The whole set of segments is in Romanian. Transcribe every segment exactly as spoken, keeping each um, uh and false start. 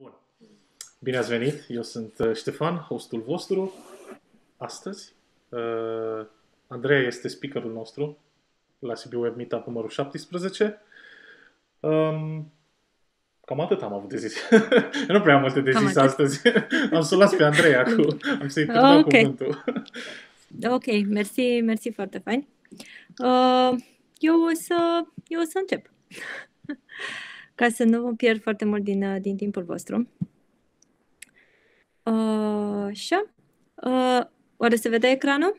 Bun. Bine ați venit! Eu sunt Ștefan, hostul vostru. Astăzi, uh, Andreea este speakerul nostru la Sibiu Web Meetup numărul șaptesprezece. Um, cam atât am avut de zis. Eu nu prea am multe de Cam zis atât. astăzi. Am să las pe Andreea cu... Am să-i predau Ok, cuvântul. ok, mersi, mersi foarte fain. Uh, eu, o să, eu o să încep, ca să nu mă pierd foarte mult din, uh, din timpul vostru. Uh, așa, uh, oare se vede ecranul?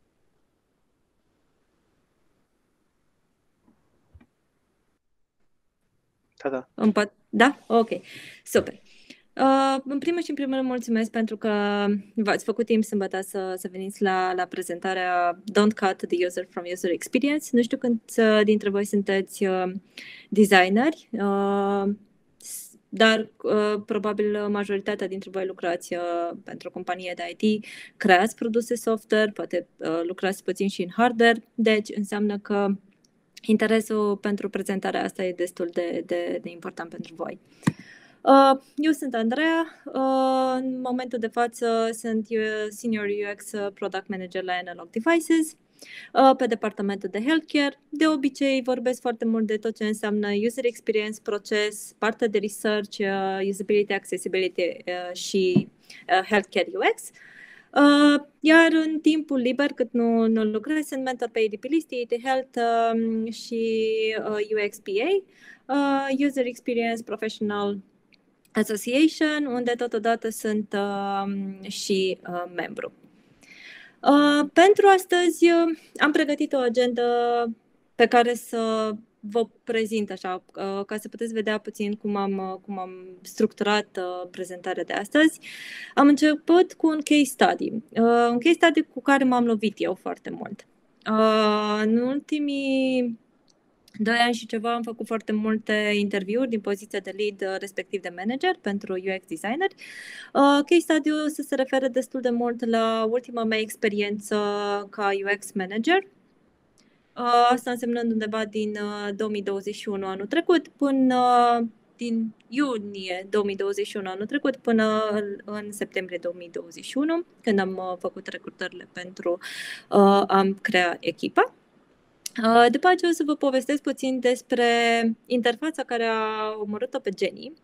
Da, da. Îmi pot... Da? Ok, super. Uh, în primul și în primul rând mulțumesc pentru că v-ați făcut timp sâmbătă să, să veniți la, la prezentarea Don't Cut the User from User Experience. Nu știu câți dintre voi sunteți uh, designeri, uh, dar uh, probabil majoritatea dintre voi lucrați uh, pentru o companie de I T, creați produse software, poate uh, lucrați puțin și în hardware, deci înseamnă că interesul pentru prezentarea asta e destul de, de, de important pentru voi. Uh, eu sunt Andreea, uh, în momentul de față sunt Senior U X Product Manager la Analog Devices, uh, pe departamentul de Healthcare. De obicei vorbesc foarte mult de tot ce înseamnă User Experience, proces, partea de Research, uh, Usability, Accessibility uh, și uh, Healthcare U X. Uh, iar în timpul liber, cât nu, nu lucrez, sunt mentor pe A D P List, I T Health um, și uh, U X P A, uh, User Experience Professional Association, unde totodată sunt uh, și uh, membru. Uh, pentru astăzi uh, am pregătit o agendă pe care să vă prezint așa, uh, ca să puteți vedea puțin cum am, uh, cum am structurat uh, prezentarea de astăzi. Am început cu un case study, uh, un case study cu care m-am lovit eu foarte mult. Uh, în ultimii doi ani și ceva am făcut foarte multe interviuri din poziția de lead, respectiv de manager pentru U X designer. Uh, case study-ul să se referă destul de mult la ultima mea experiență ca U X manager. Uh, asta însemnând undeva din uh, două mii douăzeci și unu anul trecut până uh, din iunie două mii douăzeci și unu anul trecut până în septembrie două mii douăzeci și unu, când am uh, făcut recrutările pentru uh, a crea echipa. Uh, după aceea o să vă povestesc puțin despre interfața care a omorât-o pe Jenny.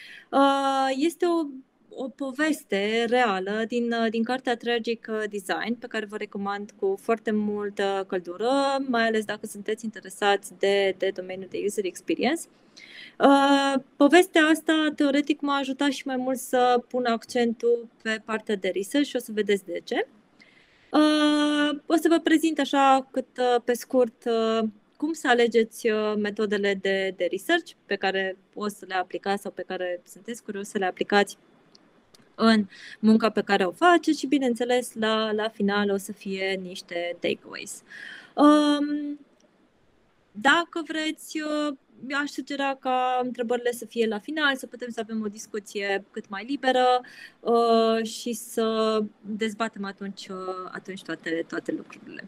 Uh, este o, o poveste reală din, din cartea Tragic Design, pe care vă recomand cu foarte multă căldură, mai ales dacă sunteți interesați de, de domeniul de user experience. Uh, povestea asta, teoretic, m-a ajutat și mai mult să pun accentul pe partea de research și o să vedeți de ce. Uh, o să vă prezint așa cât uh, pe scurt uh, cum să alegeți uh, metodele de, de research pe care o să le aplicați sau pe care sunteți curios să le aplicați în munca pe care o faceți și, bineînțeles, la, la final o să fie niște takeaways. Um, dacă vreți, uh, aș sugera ca întrebările să fie la final, să putem să avem o discuție cât mai liberă uh, și să dezbatem atunci, uh, atunci toate, toate lucrurile.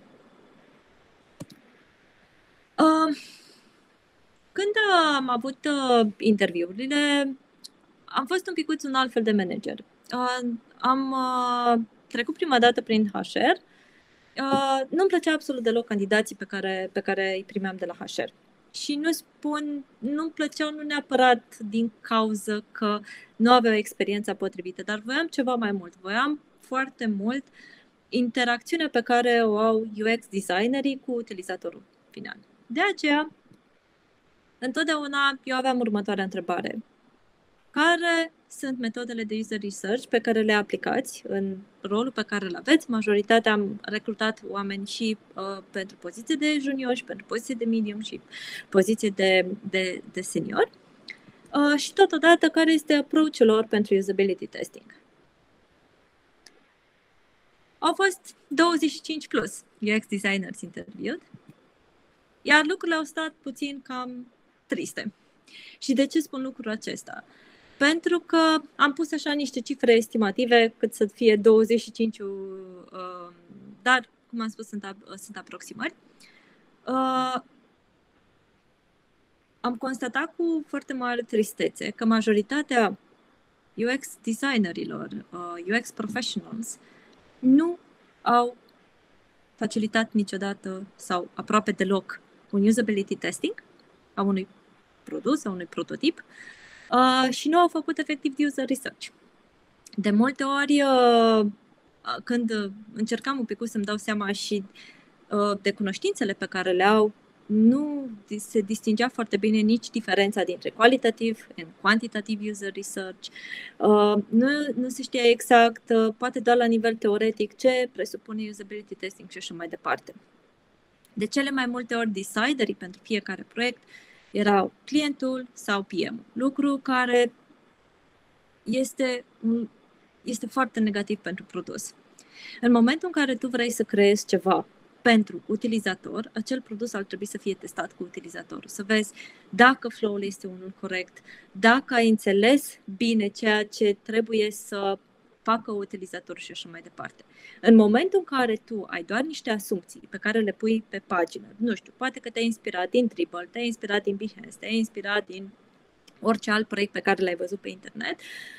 Uh, când am avut uh, interviurile, am fost un picuț un alt fel de manager. Uh, am uh, trecut prima dată prin H R. Uh, nu-mi plăcea absolut deloc candidații pe care, pe care îi primeam de la H R. Și nu spun, nu-mi plăceau nu neapărat din cauză că nu aveau experiența potrivită, dar voiam ceva mai mult. Voiam foarte mult interacțiunea pe care o au U X designerii cu utilizatorul final. De aceea, întotdeauna eu aveam următoarea întrebare. Care sunt metodele de user research pe care le aplicați în rolul pe care îl aveți? Majoritatea am recrutat oameni și uh, pentru poziție de junior și pentru poziție de medium și poziție de, de, de senior. Uh, și totodată, care este approach-ul lor pentru usability testing? Au fost douăzeci și cinci plus U X designers interviewed, iar lucrurile au stat puțin cam triste. Și de ce spun lucrul acesta? Pentru că am pus așa niște cifre estimative cât să fie douăzeci și cinci, uh, dar, cum am spus, sunt, sunt aproximări. Uh, am constatat cu foarte mare tristețe că majoritatea U X designerilor, U X professionals, nu au facilitat niciodată sau aproape deloc un usability testing a unui produs, a unui prototip uh, și nu au făcut efectiv user research. De multe ori, uh, când încercam un pic să-mi dau seama și uh, de cunoștințele pe care le au, nu se distingea foarte bine nici diferența dintre qualitative and quantitative user research. Uh, nu, nu se știa exact, uh, poate doar la nivel teoretic, ce presupune usability testing și așa mai departe. De cele mai multe ori, deciderii pentru fiecare proiect erau clientul sau P M, lucru care este, un, este foarte negativ pentru produs. În momentul în care tu vrei să creezi ceva pentru utilizator, acel produs ar trebui să fie testat cu utilizatorul, să vezi dacă flow-ul este unul corect, dacă ai înțeles bine ceea ce trebuie să facă utilizatorul și așa mai departe. În momentul în care tu ai doar niște asumții pe care le pui pe pagină, nu știu, poate că te-ai inspirat din Dribble, te-ai inspirat din Behance, te-ai inspirat din orice alt proiect pe care l-ai văzut pe internet,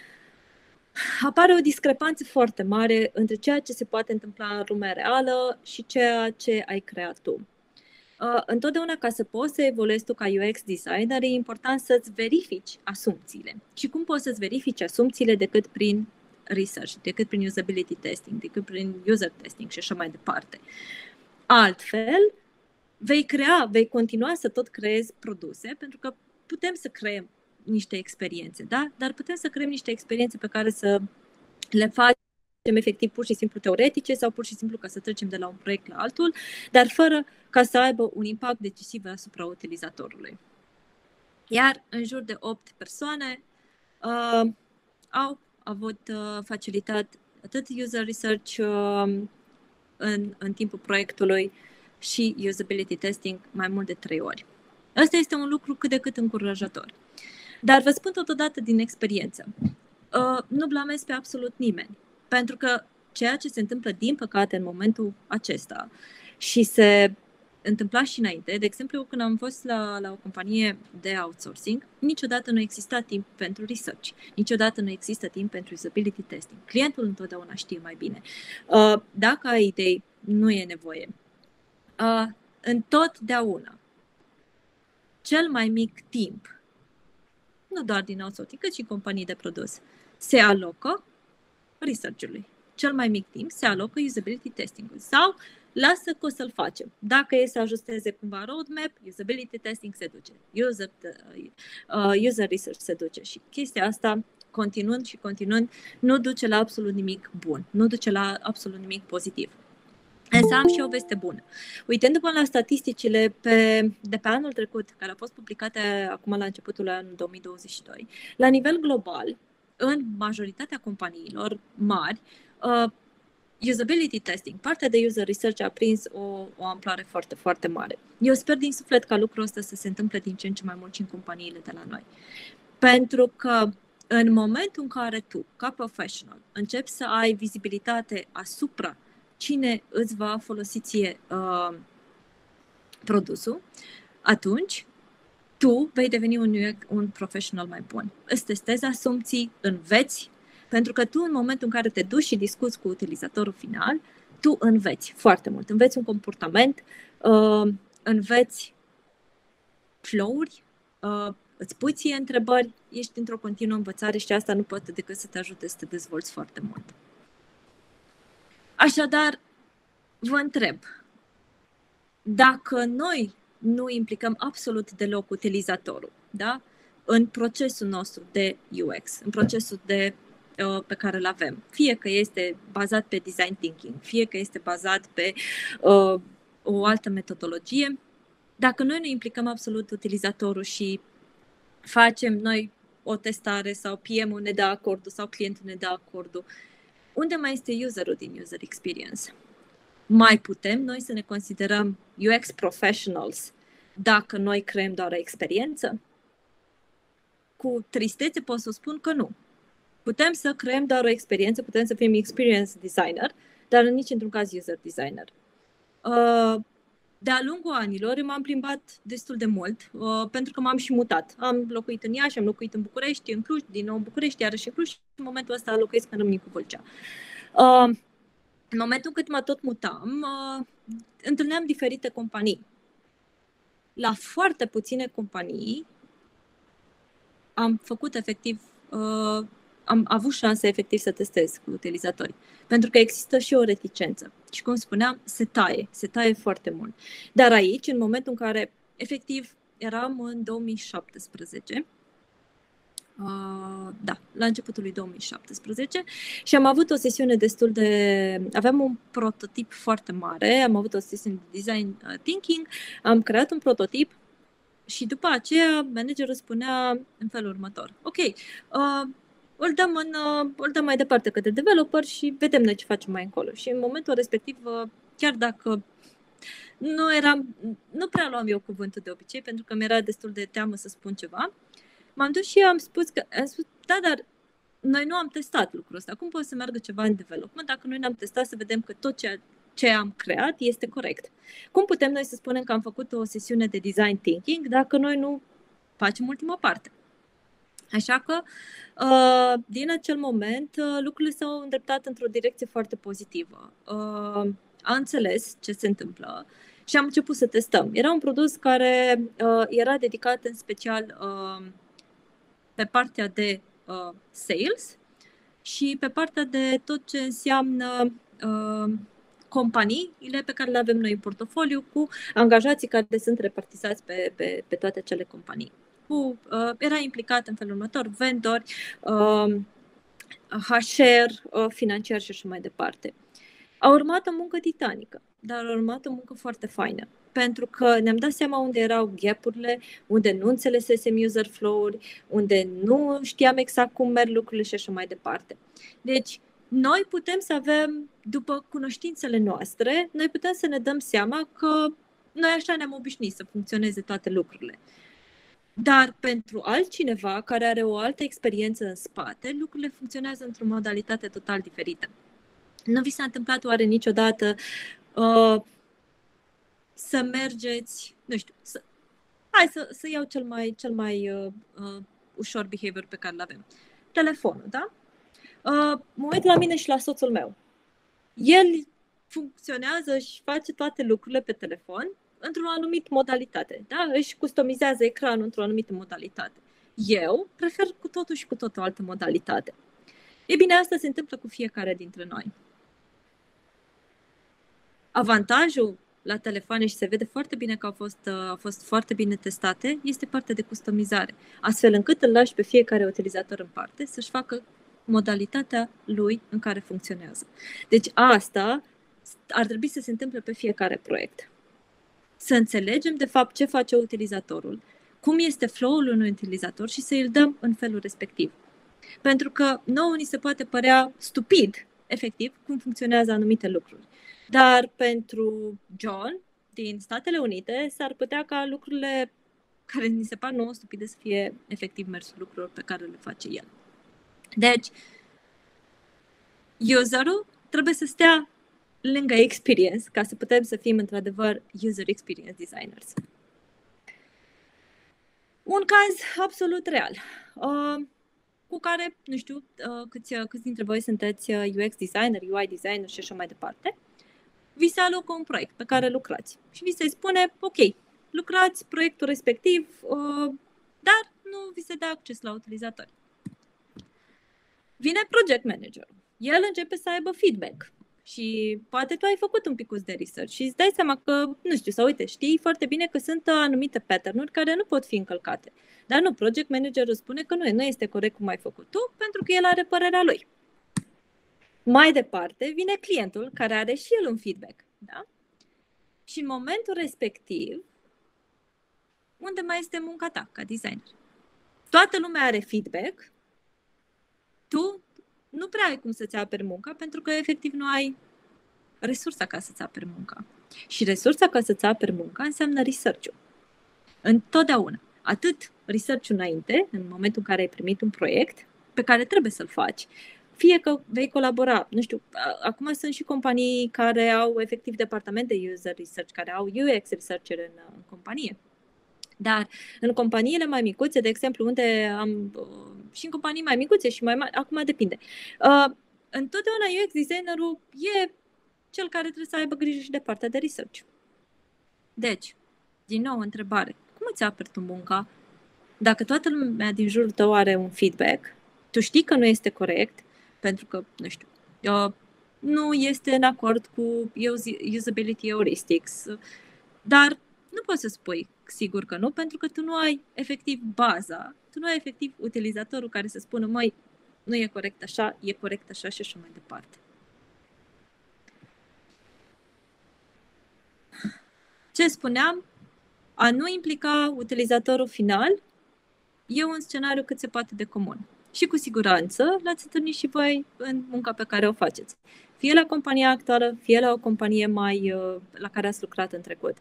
apare o discrepanță foarte mare între ceea ce se poate întâmpla în lumea reală și ceea ce ai creat tu. Uh, întotdeauna, ca să poți să evoluezi tu ca U X designer, e important să-ți verifici asumțiile. Și cum poți să-ți verifici asumțiile decât prin research, decât prin usability testing, decât prin user testing și așa mai departe. Altfel, vei crea, vei continua să tot creezi produse, pentru că putem să creăm niște experiențe, da? Dar putem să creăm niște experiențe pe care să le facem efectiv pur și simplu teoretice sau pur și simplu ca să trecem de la un proiect la altul, dar fără ca să aibă un impact decisiv asupra utilizatorului. Iar în jur de opt persoane uh, au avut uh, facilitat atât user research uh, în, în timpul proiectului și usability testing mai mult de trei ori. Asta este un lucru cât de cât încurajator. Dar vă spun totodată din experiență, uh, nu blamez pe absolut nimeni, pentru că ceea ce se întâmplă din păcate în momentul acesta și se întâmpla și înainte, de exemplu, când am fost la, la o companie de outsourcing, niciodată nu exista timp pentru research, niciodată nu există timp pentru usability testing. Clientul întotdeauna știe mai bine. Uh, dacă ai idei, nu e nevoie. Uh, întotdeauna, cel mai mic timp, nu doar din outsourcing, cât și companii de produs, se alocă research-ului. Cel mai mic timp se alocă usability testing-ului sau lasă că o să-l facem. Dacă e să ajusteze cumva roadmap, usability testing se duce, user, uh, user research se duce și chestia asta, continuând și continuând, nu duce la absolut nimic bun, nu duce la absolut nimic pozitiv. Însă am și o veste bună. Uitându-mă la statisticile pe, de pe anul trecut, care au fost publicate acum la începutul anului două mii douăzeci și doi, la nivel global, în majoritatea companiilor mari, uh, usability testing, partea de user research a prins o, o amploare foarte, foarte mare. Eu sper din suflet ca lucrul ăsta să se întâmple din ce în ce mai mult și în companiile de la noi. Pentru că în momentul în care tu, ca professional, începi să ai vizibilitate asupra cine îți va folosi ție uh, produsul, atunci tu vei deveni un, un professional mai bun. Îți testezi asumții, înveți, pentru că tu în momentul în care te duci și discuți cu utilizatorul final, tu înveți foarte mult. Înveți un comportament, uh, înveți flow-uri, uh, îți pui ție întrebări, ești într-o continuă învățare și asta nu poate decât să te ajute să te dezvolți foarte mult. Așadar, vă întreb, dacă noi nu implicăm absolut deloc utilizatorul, da? În procesul nostru de U X, în procesul de, uh, pe care îl avem, fie că este bazat pe design thinking, fie că este bazat pe uh, o altă metodologie, dacă noi nu implicăm absolut utilizatorul și facem noi o testare sau P M-ul ne dă acordul sau clientul ne dă acordul, unde mai este userul din user experience? Mai putem noi să ne considerăm U X professionals dacă noi creăm doar o experiență? Cu tristețe pot să spun că nu. Putem să creăm doar o experiență, putem să fim experience designer, dar nici într-un caz user designer. Uh, de-a lungul anilor m-am plimbat destul de mult, uh, pentru că m-am și mutat. Am locuit în Iași, am locuit în București, în Cluj, din nou în București, iarăși în Cluj și în momentul ăsta locuiesc în Râmnicu Vâlcea. Uh, în momentul cât mă tot mutam, uh, întâlneam diferite companii. La foarte puține companii am făcut efectiv, uh, am avut șanse efectiv să testez cu utilizatori. Pentru că există și o reticență. Și cum spuneam, se taie, se taie foarte mult. Dar aici, în momentul în care efectiv eram în două mii șaptesprezece, uh, da, la începutul lui două mii șaptesprezece, și am avut o sesiune destul de... Aveam un prototip foarte mare, am avut o sesiune de design thinking, am creat un prototip și după aceea managerul spunea în felul următor. Ok, uh, îl dăm, în, uh, îl dăm mai departe către developer și vedem noi ce facem mai încolo. Și în momentul respectiv, uh, chiar dacă nu eram, nu prea luam eu cuvântul de obicei, pentru că mi-era destul de teamă să spun ceva, m-am dus și am spus că, am spus, da, dar noi nu am testat lucrul ăsta. Cum poate să meargă ceva în development dacă noi n-am testat să vedem că tot ceea ce am creat este corect? Cum putem noi să spunem că am făcut o sesiune de design thinking dacă noi nu facem ultima parte? Așa că, din acel moment, lucrurile s-au îndreptat într-o direcție foarte pozitivă. A înțeles ce se întâmplă și am început să testăm. Era un produs care era dedicat în special pe partea de sales și pe partea de tot ce înseamnă companiile pe care le avem noi în portofoliu cu angajații care sunt repartizați pe, pe, pe toate acele companii. Cu, uh, era implicat în felul următor, vendori, uh, H R, uh, financiar și așa mai departe. A urmat o muncă titanică, dar a urmat o muncă foarte faină, pentru că ne-am dat seama unde erau gap-urile, unde nu înțelesesem user flow-uri, unde nu știam exact cum merg lucrurile și așa mai departe. Deci, noi putem să avem, după cunoștințele noastre, noi putem să ne dăm seama că noi așa ne-am obișnuit să funcționeze toate lucrurile. Dar pentru altcineva care are o altă experiență în spate, lucrurile funcționează într-o modalitate total diferită. Nu vi s-a întâmplat oare niciodată uh, să mergeți, nu știu, să, hai să, să iau cel mai, cel mai uh, uh, ușor behavior pe care îl avem. Telefonul, da? Uh, mă uit la mine și la soțul meu. El funcționează și face toate lucrurile pe telefon într-o anumită modalitate, da? Își customizează ecranul într-o anumită modalitate. Eu prefer cu totul și cu totul o altă modalitate. E bine, asta se întâmplă cu fiecare dintre noi. Avantajul la telefoane, și se vede foarte bine că au fost, au fost foarte bine testate, este partea de customizare, astfel încât îl lași pe fiecare utilizator în parte să-și facă modalitatea lui în care funcționează. Deci asta ar trebui să se întâmple pe fiecare proiect. Să înțelegem de fapt ce face utilizatorul, cum este flow-ul unui utilizator și să îl dăm în felul respectiv. Pentru că nouă ni se poate părea stupid, efectiv, cum funcționează anumite lucruri. Dar pentru John din Statele Unite s-ar putea ca lucrurile care ni se par nouă stupide să fie efectiv mersul lucrurilor pe care le face el. Deci, userul trebuie să stea lângă experience ca să putem să fim într-adevăr user experience designers. Un caz absolut real, uh, cu care, nu știu, uh, câți, câți dintre voi sunteți U X designer, U I designer și așa mai departe, vi se alocă un proiect pe care lucrați și vi se spune, ok, lucrați proiectul respectiv, uh, dar nu vi se dă acces la utilizatori. Vine project managerul. El începe să aibă feedback și poate tu ai făcut un picuț de research și îți dai seama că, nu știu, sau uite, știi foarte bine că sunt anumite pattern-uri care nu pot fi încălcate. Dar nu, project managerul spune că nu, nu este corect cum ai făcut tu, pentru că el are părerea lui. Mai departe, vine clientul care are și el un feedback. Da? Și în momentul respectiv, unde mai este munca ta ca designer? Toată lumea are feedback, tu nu prea ai cum să-ți aperi munca, pentru că efectiv nu ai resursa ca să-ți aperi munca. Și resursa ca să-ți aperi munca înseamnă research-ul. Întotdeauna. Atât research-ul înainte, în momentul în care ai primit un proiect, pe care trebuie să-l faci, fie că vei colabora. Nu știu, acum sunt și companii care au efectiv departament de user research, care au U X researcher în, în companie. Dar în companiile mai micuțe, de exemplu, unde am și în companii mai micuțe și mai mari, acum depinde. Uh, întotdeauna U X designerul e cel care trebuie să aibă grijă și de partea de research. Deci, din nou, întrebare. Cum îți aperi tu munca dacă toată lumea din jurul tău are un feedback, tu știi că nu este corect, pentru că, nu știu, uh, nu este în acord cu usability heuristics, dar nu poți să spui sigur că nu, pentru că tu nu ai efectiv baza, tu nu ai efectiv utilizatorul care să spună, măi, nu e corect așa, e corect așa și așa mai departe. Ce spuneam? A nu implica utilizatorul final e un scenariu cât se poate de comun. Și cu siguranță l-ați întâlnit și voi în munca pe care o faceți. Fie la compania actuală, fie la o companie mai la care ați lucrat în trecut.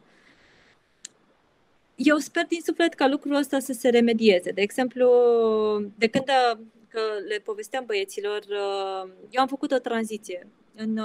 Eu sper din suflet ca lucrul ăsta să se remedieze. De exemplu, de când că le povesteam băieților, eu am făcut o tranziție în,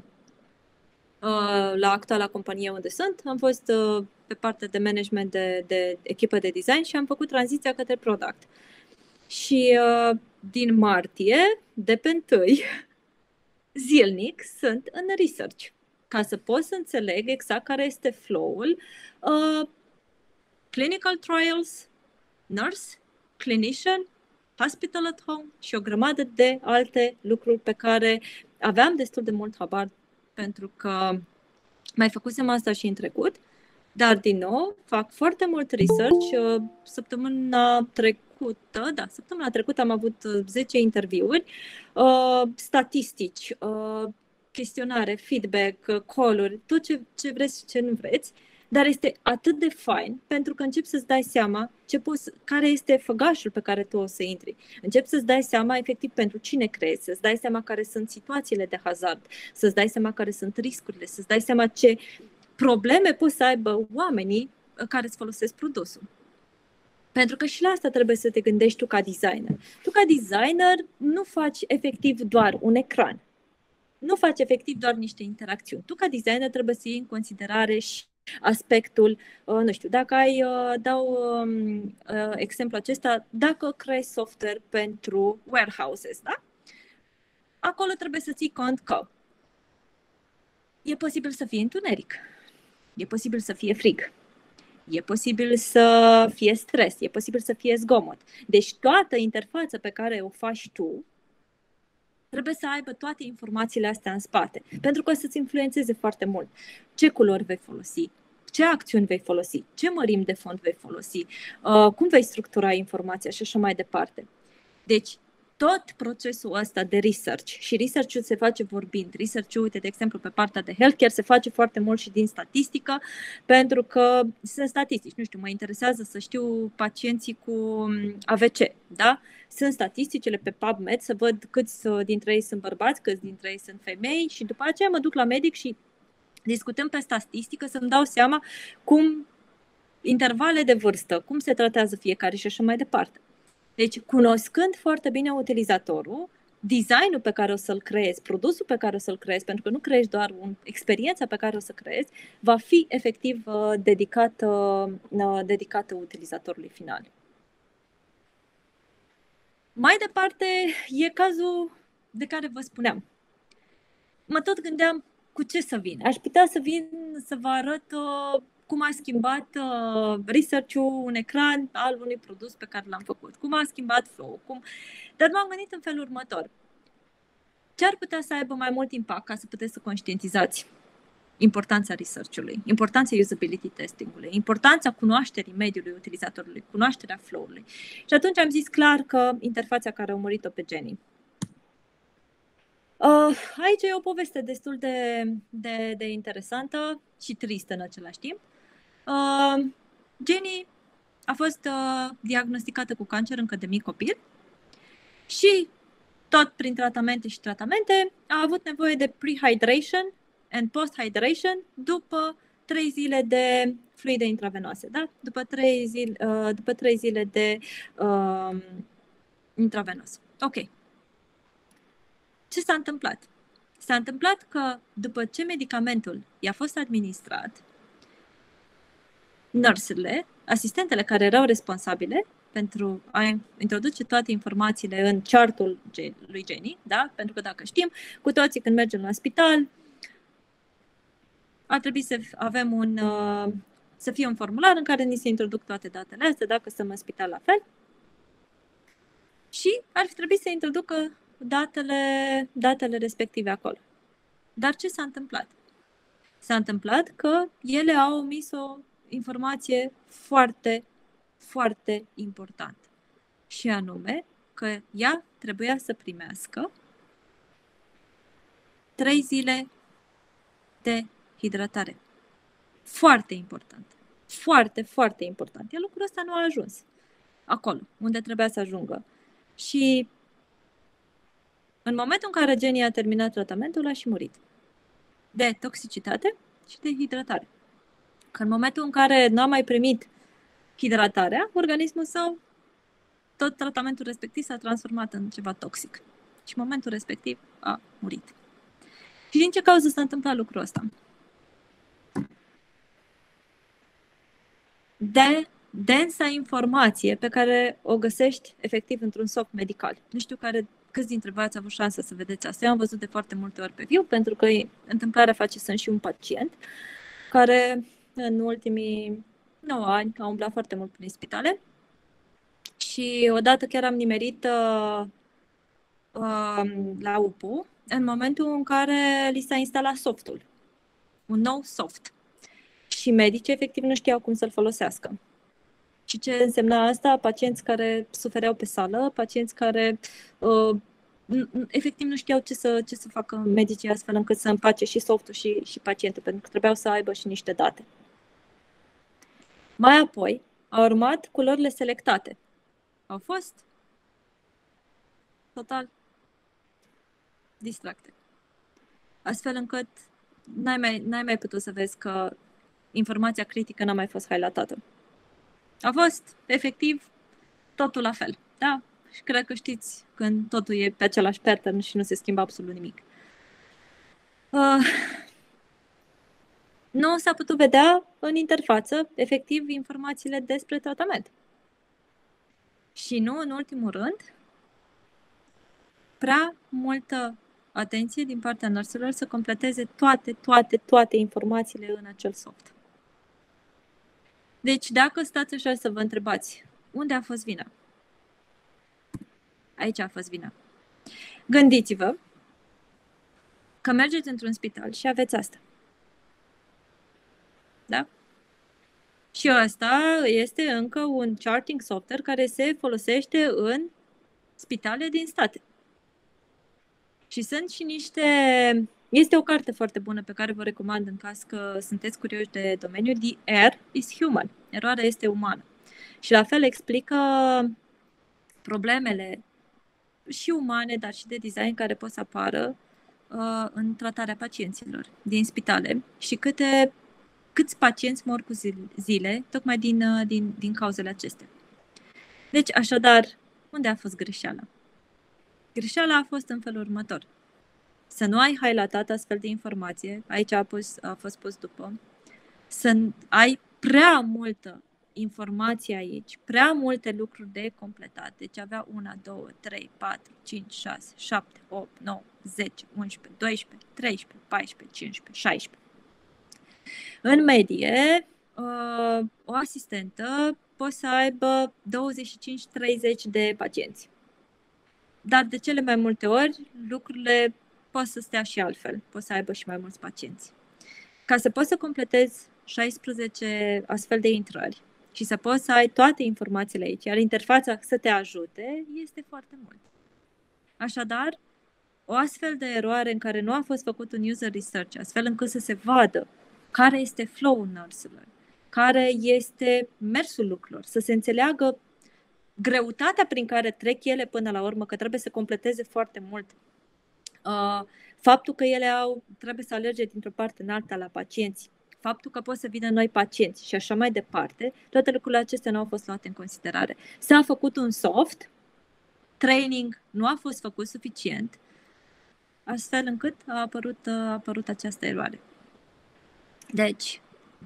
la actuala companie unde sunt. Am fost pe partea de management de, de echipă de design și am făcut tranziția către product. Și din martie, de pe întâi, zilnic, sunt în research, ca să pot să înțeleg exact care este flow-ul. Uh, clinical trials, nurse, clinician, hospital at home și o grămadă de alte lucruri pe care aveam destul de mult habar, pentru că mai făcusem asta și în trecut, dar din nou fac foarte mult research. Săptămâna trecută, da, săptămâna trecută am avut zece interviuri, statistici, chestionare, feedback, call-uri, tot ce, ce vreți și ce nu vreți. Dar este atât de fain pentru că începi să-ți dai seama ce poți, care este făgașul pe care tu o să intri. Începi să-ți dai seama efectiv pentru cine crezi, să-ți dai seama care sunt situațiile de hazard, să-ți dai seama care sunt riscurile, să-ți dai seama ce probleme pot să aibă oamenii care îți folosesc produsul. Pentru că și la asta trebuie să te gândești tu ca designer. Tu ca designer nu faci efectiv doar un ecran. Nu faci efectiv doar niște interacțiuni. Tu ca designer trebuie să iei în considerare și aspectul, nu știu, dacă ai, dau exemplu acesta, dacă creezi software pentru warehouses, da? Acolo trebuie să ții cont că e posibil să fie întuneric, e posibil să fie frig, e posibil să fie stres, e posibil să fie zgomot. Deci toată interfața pe care o faci tu trebuie să aibă toate informațiile astea în spate, pentru că o să-ți influențeze foarte mult. Ce culori vei folosi, ce acțiuni vei folosi, ce mărimi de font vei folosi, uh, cum vei structura informația și așa mai departe. Deci, tot procesul ăsta de research, și research-ul se face vorbind, research-ul, uite, de exemplu, pe partea de healthcare se face foarte mult și din statistică, pentru că sunt statistici, nu știu, mă interesează să știu pacienții cu A V C, da? Sunt statisticile pe PubMed să văd câți dintre ei sunt bărbați, câți dintre ei sunt femei și după aceea mă duc la medic și discutăm pe statistică să-mi dau seama cum intervale de vârstă, cum se tratează fiecare și așa mai departe. Deci, cunoscând foarte bine utilizatorul, designul pe care o să-l creezi, produsul pe care o să-l creezi, pentru că nu creezi doar o experiență pe care o să creezi, va fi efectiv uh, dedicată, uh, dedicată utilizatorului final. Mai departe, e cazul de care vă spuneam. Mă tot gândeam cu ce să vin. Aș putea să vin să vă arăt uh, cum a schimbat uh, research-ul un ecran al unui produs pe care l-am făcut, cum a schimbat flow-ul, cum... Dar m-am gândit în felul următor. Ce ar putea să aibă mai mult impact ca să puteți să conștientizați importanța research-ului, importanța usability testing-ului, importanța cunoașterii mediului utilizatorului, cunoașterea flow-ului. Și atunci am zis clar că interfața care a murit-o pe Jenny. Uh, aici e o poveste destul de, de, de interesantă și tristă în același timp. Uh, Jenny a fost uh, diagnosticată cu cancer încă de mic copil și tot prin tratamente și tratamente a avut nevoie de pre-hydration and post-hydration după trei zile de fluide intravenoase, da? După trei zile, uh, după trei zile de uh, intravenos. Ok. ce s-a întâmplat? S-a întâmplat că după ce medicamentul i-a fost administrat, nurse-urile, asistentele care erau responsabile pentru a introduce toate informațiile în chartul lui Jenny, da? Pentru că dacă știm, cu toții când mergem la spital, ar trebui să avem un, să fie un formular în care ni se introduc toate datele astea, dacă stăm în spital la fel. Și ar trebui să introducă datele, datele respective acolo. Dar ce s-a întâmplat? S-a întâmplat că ele au omis o informație foarte, foarte importantă. Și anume că ea trebuia să primească trei zile de hidratare. Foarte important. Foarte, foarte important. Iar lucrul ăsta nu a ajuns acolo, unde trebuia să ajungă. Și în momentul în care Jenny a terminat tratamentul, a și murit. De toxicitate și de hidratare. Că în momentul în care nu a mai primit hidratarea, organismul său, tot tratamentul respectiv s-a transformat în ceva toxic. Și în momentul respectiv a murit. Și din ce cauză s-a întâmplat lucrul ăsta? De densa informație pe care o găsești efectiv într-un soft medical. Nu știu care, câți dintre voi ați avut șansa să vedeți asta. Eu am văzut de foarte multe ori pe viu, pentru că întâmplarea face să sunt și un pacient care în ultimii nouă ani a umblat foarte mult prin spitale și odată chiar am nimerit uh, uh, la U P U în momentul în care li s-a instalat softul, un nou soft. Și medicii efectiv nu știau cum să-l folosească. Și ce însemna asta? Pacienți care sufereau pe sală, pacienți care uh, efectiv nu știau ce să, ce să facă medicii astfel încât să împace și softul și, și pacientul, pentru că trebuiau să aibă și niște date. Mai apoi au urmat culorile selectate. Au fost total distracte. Astfel încât n-ai mai, n-ai mai putut să vezi că informația critică n-a mai fost highlightată. A fost, efectiv, totul la fel. Da? Și cred că știți când totul e pe același pattern și nu se schimbă absolut nimic. Uh, nu s-a putut vedea în interfață, efectiv, informațiile despre tratament. Și nu, în ultimul rând, prea multă atenție din partea nurselor să completeze toate, toate, toate informațiile în acel soft. Deci, dacă stați așa să vă întrebați, unde a fost vina? Aici a fost vina. Gândiți-vă că mergeți într-un spital și aveți asta. Da? Și ăsta este încă un charting software care se folosește în spitale din state. Și sunt și niște... Este o carte foarte bună pe care vă recomand în caz că sunteți curioși de domeniu. The Error is Human. Eroarea este umană. Și la fel explică problemele și umane, dar și de design care pot să apară uh, în tratarea pacienților din spitale și câte, câți pacienți mor cu zile, tocmai din, uh, din, din cauzele acestea. Deci, așadar, unde a fost greșeala? Greșeala a fost în felul următor. Să nu ai highlightat astfel de informație, aici a, pus, a fost pus după, să ai prea multă informație aici, prea multe lucruri de completat. Deci avea unu, doi, trei, patru, cinci, șase, șapte, opt, nouă, zece, unsprezece, doisprezece, treisprezece, paisprezece, cincisprezece, șaisprezece. În medie, o asistentă poate să aibă douăzeci și cinci treizeci de pacienți. Dar de cele mai multe ori, lucrurile pot să stea și altfel. Poți să aibă și mai mulți pacienți. Ca să poți să completezi șaisprezece astfel de intrări și să poți să ai toate informațiile aici, iar interfața să te ajute, este foarte mult. Așadar, o astfel de eroare în care nu a fost făcut un user research, astfel încât să se vadă care este flow-ul nurselor, care este mersul lucrurilor, să se înțeleagă greutatea prin care trec ele până la urmă, că trebuie să completeze foarte mult. Uh, faptul că ele au, trebuie să alerge dintr-o parte în alta la pacienți, faptul că pot să vină noi pacienți și așa mai departe, toate lucrurile acestea nu au fost luate în considerare. S-a făcut un soft, training nu a fost făcut suficient, astfel încât a apărut, a apărut această eroare. Deci,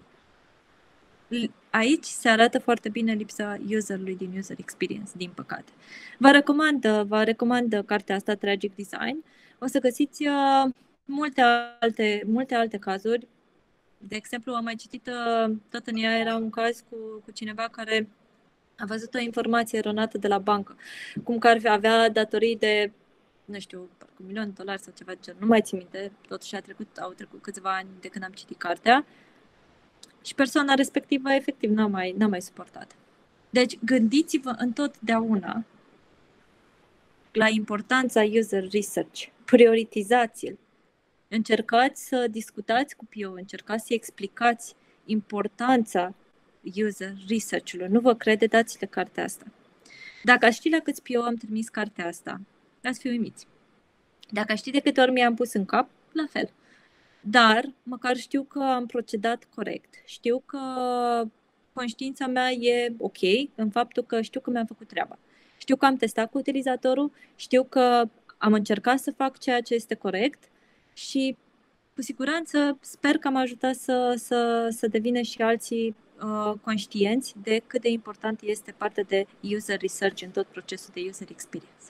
aici se arată foarte bine lipsa userului din user experience, din păcate. Vă recomand, vă recomand cartea asta, Tragic Design. O să găsiți uh, multe, alte, multe alte cazuri. De exemplu, am mai citit, uh, tot în ea era un caz cu, cu cineva care a văzut o informație eronată de la bancă, cum că ar avea datorii de, nu știu, un milion de dolari sau ceva de genul. Nu mai țin minte, totuși a trecut, au trecut câțiva ani de când am citit cartea. Și persoana respectivă, efectiv, n-a mai, n-a mai suportat. Deci, gândiți-vă întotdeauna la importanța user research. Prioritizați-l. Încercați să discutați cu P O, încercați să explicați importanța user research-ului. Nu vă crede, dați-le cartea asta. Dacă aș ști la câți P O am trimis cartea asta, ați fi uimiți. Dacă aș ști de câte ori mi-am pus în cap, la fel. Dar măcar știu că am procedat corect. Știu că conștiința mea e ok în faptul că știu că mi-am făcut treaba. Știu că am testat cu utilizatorul, știu că am încercat să fac ceea ce este corect și cu siguranță sper că am ajutat să, să, să devină și alții uh, conștienți de cât de important este partea de user research în tot procesul de user experience.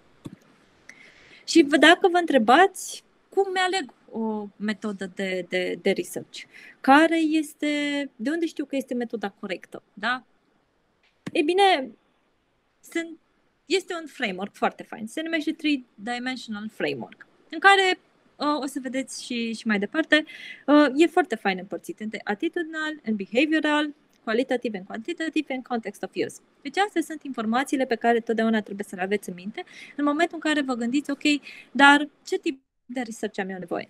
Și dacă vă întrebați cum mi-aleg o metodă de, de, de research, care este, de unde știu că este metoda corectă, da? Ei bine, sunt, este un framework foarte fain, se numește Three Dimensional Framework, în care uh, o să vedeți și, și mai departe, uh, e foarte fain împărțit între attitudinal and behavioral, qualitative and quantitative and context of use. Deci astea sunt informațiile pe care totdeauna trebuie să le aveți în minte în momentul în care vă gândiți, ok, dar ce tip de research am eu nevoie?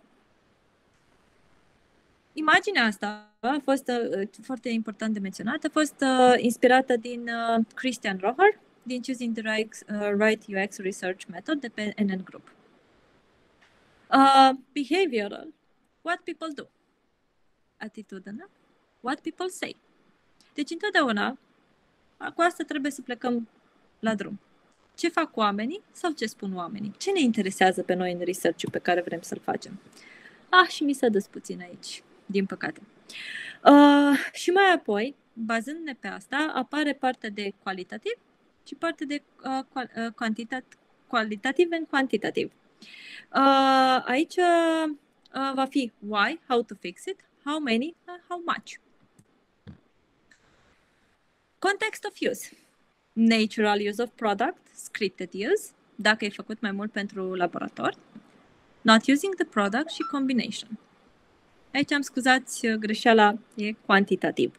Imaginea asta a fost uh, foarte important de menționat, a fost uh, inspirată din uh, Christian Roher, din Choosing the Right, uh, right U X Research Method de pe N N Group. Uh, behavioral, what people do. Attitudinal, what people say. Deci întotdeauna cu asta trebuie să plecăm la drum. Ce fac oamenii sau ce spun oamenii? Ce ne interesează pe noi în research-ul pe care vrem să-l facem? Ah, și mi s-a dus puțin aici, din păcate. Uh, și mai apoi, bazându-ne pe asta, apare partea de calitativ și partea de uh, quantitativ, qualitativ and quantitative. Uh, aici uh, va fi why, how to fix it, how many, and how much. Context of use. Natural use of product, scripted use, dacă e făcut mai mult pentru laborator. Not using the product și combination. Aici am scuzați greșeala, e cuantitativ.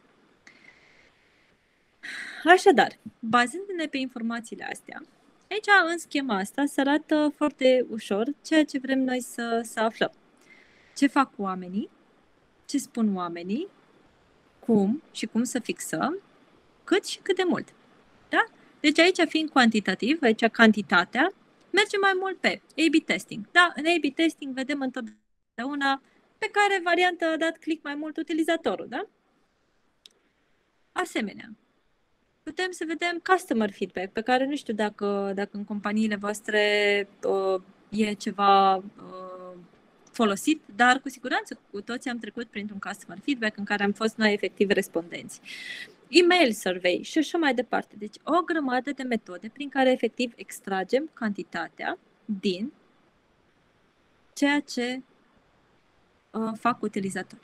Așadar, bazându-ne pe informațiile astea, aici în schema asta se arată foarte ușor ceea ce vrem noi să, să aflăm. Ce fac oamenii, ce spun oamenii, cum și cum să fixăm, cât și cât de mult. Da? Deci aici fiind cuantitativ, aici cantitatea, merge mai mult pe A B testing. Da, în A B testing vedem întotdeauna pe care variantă a dat click mai mult utilizatorul, da? Asemenea, putem să vedem customer feedback, pe care nu știu dacă, dacă în companiile voastre uh, e ceva uh, folosit, dar cu siguranță cu toții am trecut printr-un customer feedback în care am fost noi efectiv respondenți. Email survey și așa mai departe. Deci o grămadă de metode prin care efectiv extragem cantitatea din ceea ce uh, fac utilizatorii.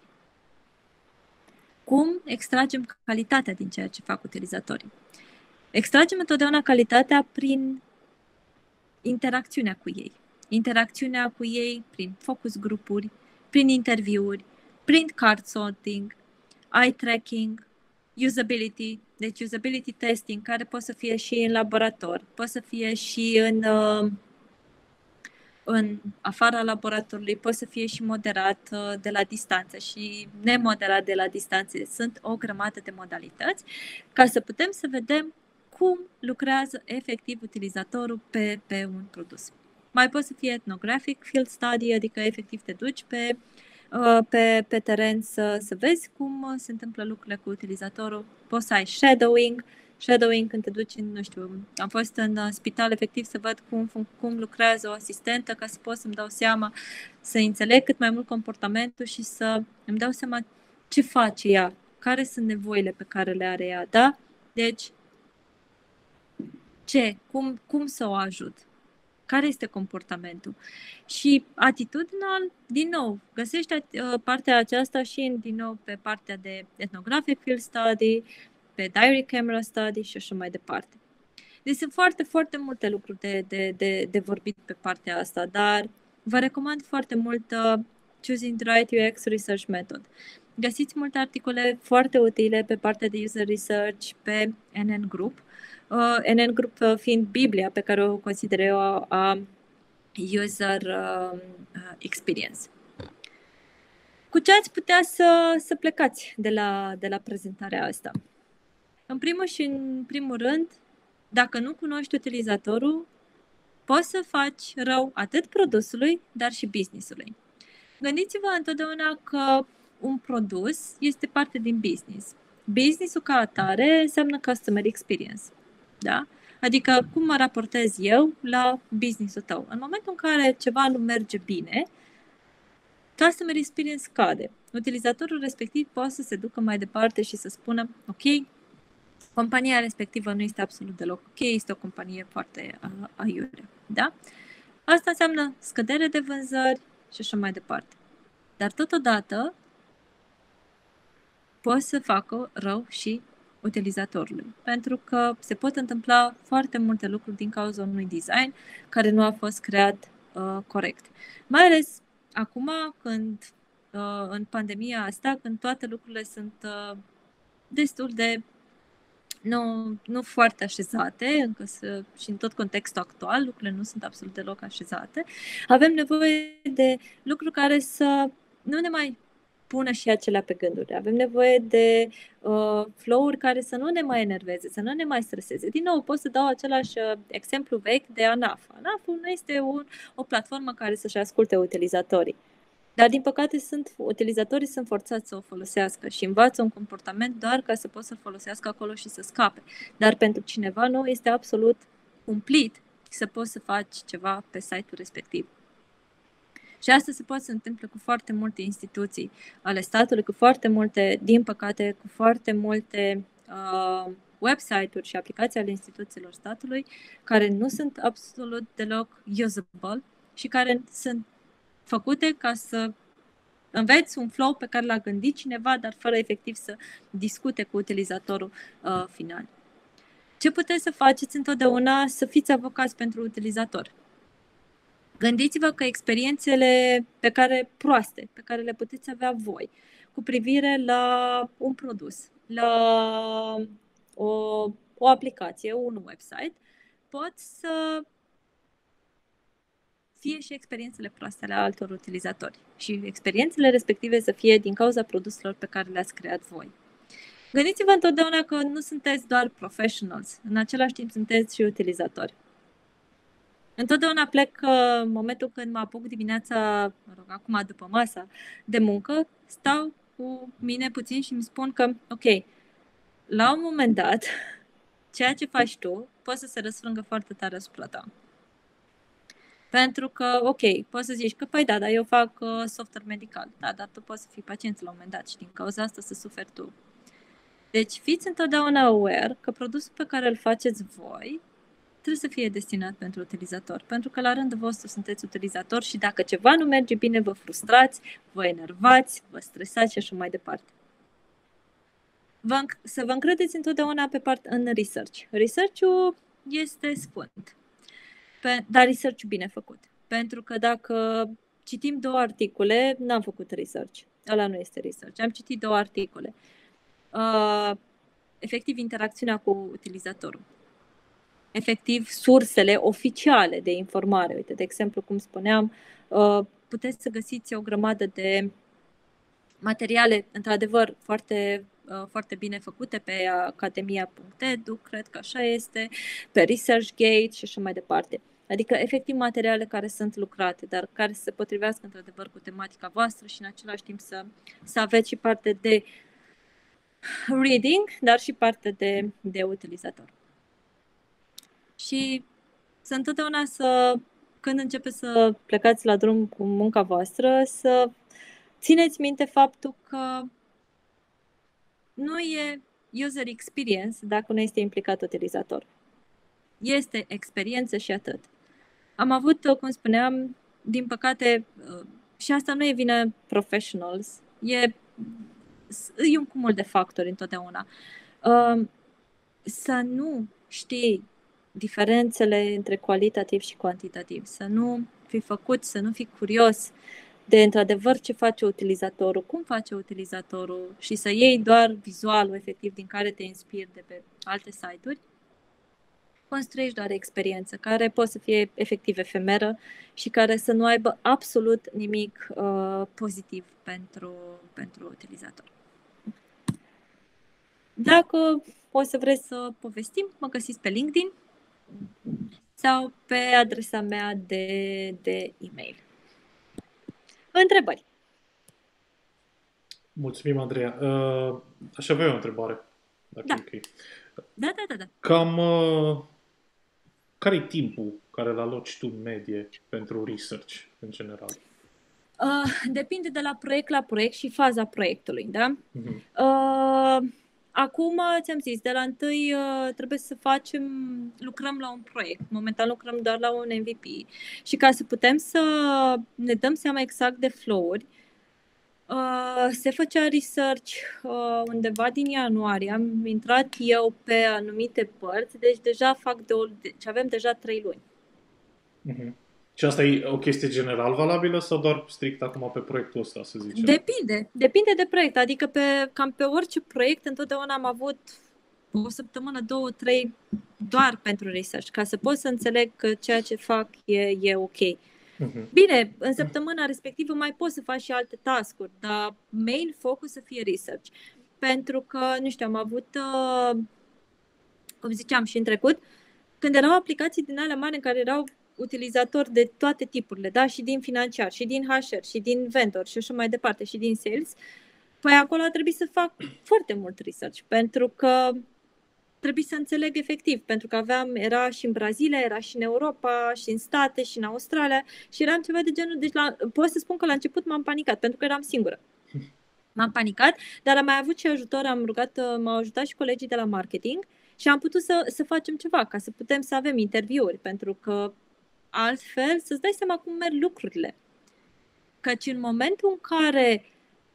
Cum extragem calitatea din ceea ce fac utilizatorii? Extragem întotdeauna calitatea prin interacțiunea cu ei. Interacțiunea cu ei prin focus grupuri, prin interviuri, prin card sorting, eye tracking, usability, deci usability testing, care poate să fie și în laborator, poate să fie și în, în afara laboratorului, poate să fie și moderat de la distanță și nemoderat de la distanță. Sunt o grămadă de modalități ca să putem să vedem cum lucrează efectiv utilizatorul pe, pe un produs. Mai poate să fie ethnographic field study, adică efectiv te duci pe Pe, pe teren să, să vezi cum se întâmplă lucrurile cu utilizatorul. Poți să ai shadowing shadowing, când te duci în, nu știu, am fost în uh, spital efectiv să văd cum, cum lucrează o asistentă ca să pot să-mi dau seama, să înțeleg cât mai mult comportamentul și să îmi dau seama ce face ea, care sunt nevoile pe care le are ea, da? Deci, ce? Cum, cum să o ajut? Care este comportamentul? Și atitudinal, din nou, găsești uh, partea aceasta și în, din nou pe partea de ethnographic field study, pe diary camera study și așa mai departe. Deci sunt foarte, foarte multe lucruri de, de, de, de vorbit pe partea asta, dar vă recomand foarte mult uh, Choosing the Right U X Research Method. Găsiți multe articole foarte utile pe partea de user research pe N N Group. Uh, N N Group uh, fiind Biblia pe care o consider eu a, a user uh, experience. Cu ce ați putea să, să plecați de la, de la prezentarea asta? În primul și în primul rând, dacă nu cunoști utilizatorul, poți să faci rău atât produsului, dar și business-ului. Gândiți-vă întotdeauna că un produs este parte din business. Business-ul ca atare înseamnă customer experience. Da? Adică cum mă raportez eu la business-ul tău. În momentul în care ceva nu merge bine, customer experience scade. Utilizatorul respectiv poate să se ducă mai departe și să spună, ok, compania respectivă nu este absolut deloc ok, este o companie foarte uh, aiurea. Da? Asta înseamnă scădere de vânzări și așa mai departe. Dar totodată poate să facă rău și utilizatorului, pentru că se pot întâmpla foarte multe lucruri din cauza unui design care nu a fost creat uh, corect. Mai ales acum, când uh, în pandemia asta, când toate lucrurile sunt uh, destul de nu, nu foarte așezate, încă să, și în tot contextul actual, lucrurile nu sunt absolut deloc așezate, avem nevoie de lucruri care să nu ne mai pună și acelea pe gânduri. Avem nevoie de uh, flow-uri care să nu ne mai enerveze, să nu ne mai streseze. Din nou, pot să dau același uh, exemplu vechi de ANAF. ANAF-ul nu este un, o platformă care să-și asculte utilizatorii. Dar, din păcate, sunt, utilizatorii sunt forțați să o folosească și învață un comportament doar ca să poată să-l folosească acolo și să scape. Dar pentru cineva nou este absolut cumplit să poți să faci ceva pe site-ul respectiv. Și asta se poate să întâmple cu foarte multe instituții ale statului, cu foarte multe, din păcate, cu foarte multe uh, website-uri și aplicații ale instituțiilor statului care nu sunt absolut deloc usable și care sunt făcute ca să înveți un flow pe care l-a gândit cineva, dar fără efectiv să discute cu utilizatorul uh, final. Ce puteți să faceți întotdeauna? Să fiți avocați pentru utilizator. Gândiți-vă că experiențele pe care proaste, pe care le puteți avea voi, cu privire la un produs, la o, o aplicație, un website, pot să fie și experiențele proaste ale altor utilizatori și experiențele respective să fie din cauza produselor pe care le-ați creat voi. Gândiți-vă întotdeauna că nu sunteți doar professionals, în același timp sunteți și utilizatori. Întotdeauna plec în momentul când mă apuc dimineața, mă rog, acum după masa de muncă, stau cu mine puțin și îmi spun că, ok, la un moment dat, ceea ce faci tu poate să se răsfrângă foarte tare asupra ta. Pentru că, ok, poți să zici că, păi da, dar eu fac uh, software medical, da, dar tu poți să fii pacient la un moment dat și din cauza asta să suferi tu. Deci fiți întotdeauna aware că produsul pe care îl faceți voi trebuie să fie destinat pentru utilizator, pentru că la rândul vostru sunteți utilizator și dacă ceva nu merge bine, vă frustrați, vă enervați, vă stresați și așa mai departe. Vă, să vă încredeți întotdeauna pe part în research. Research-ul este sfânt. Pe, dar research bine făcut. Pentru că dacă citim două articole, n-am făcut research. Ăla nu este research. Am citit două articole. Uh, efectiv, interacțiunea cu utilizatorul. Efectiv, sursele oficiale de informare. Uite, de exemplu, cum spuneam, uh, puteți să găsiți o grămadă de materiale, într-adevăr, foarte, uh, foarte bine făcute pe academia punct e d u, cred că așa este, pe ResearchGate și așa mai departe. Adică, efectiv, materiale care sunt lucrate, dar care se potrivească, într-adevăr, cu tematica voastră și, în același timp, să, să aveți și parte de reading, dar și parte de, de utilizator. Și să întotdeauna să, când începeți să plecați la drum cu munca voastră, să țineți minte faptul că nu e user experience dacă nu este implicat utilizator. Este experiență și atât. Am avut, cum spuneam, din păcate, și asta nu e vina professionals, e, e un cumul de factori întotdeauna. Să nu știi diferențele între calitativ și cuantitativ, să nu fi făcut, să nu fii curios de într-adevăr ce face utilizatorul, cum face utilizatorul și să iei doar vizualul efectiv din care te inspiri de pe alte site-uri, construiești doar experiență care poate să fie efectiv efemeră și care să nu aibă absolut nimic uh, pozitiv pentru, pentru utilizator. Dacă o să vreți să povestim, mă găsiți pe LinkedIn sau pe adresa mea de, de e-mail. Întrebări? Mulțumim, Andreea. Uh, aș avea o întrebare. Dacă da. E okay. da, da, da, da. Cam uh, care e timpul care îl aloci tu în medie pentru research în general? Uh, depinde de la proiect la proiect și faza proiectului, da? Uh-huh. Uh, acum, ți-am zis, de la întâi uh, trebuie să facem, lucrăm la un proiect. Momentan lucrăm doar la un M V P. Și ca să putem să ne dăm seama exact de flow-uri, uh, se făcea research uh, undeva din ianuarie. Am intrat eu pe anumite părți, deci deja fac de o, deci avem deja trei luni. Uh-huh. Și asta e o chestie general valabilă sau doar strict acum pe proiectul ăsta, să zicem? Depinde. Depinde de proiect. Adică pe, cam pe orice proiect întotdeauna am avut o săptămână, două, trei doar pentru research, ca să pot să înțeleg că ceea ce fac e, e ok. Uh-huh. Bine, în săptămâna respectivă mai poți să faci și alte task-uri, dar main focus să fie research. Pentru că, nu știu, am avut, uh, cum ziceam și în trecut, când erau aplicații din alea mari în care erau utilizatori de toate tipurile, da? Și din financiar, și din H R, și din vendor, și așa mai departe, și din sales, păi acolo a trebuit să fac foarte mult research, pentru că trebuie să înțeleg efectiv, pentru că aveam, era și în Brazilia, era și în Europa, și în State, și în Australia, și eram ceva de genul, deci la, pot să spun că la început m-am panicat, pentru că eram singură. M-am panicat, dar am mai avut și ajutor, am rugat, m-au ajutat și colegii de la marketing și am putut să, să facem ceva, ca să putem să avem interviuri, pentru că altfel să-ți dai seama cum merg lucrurile. Căci în momentul în care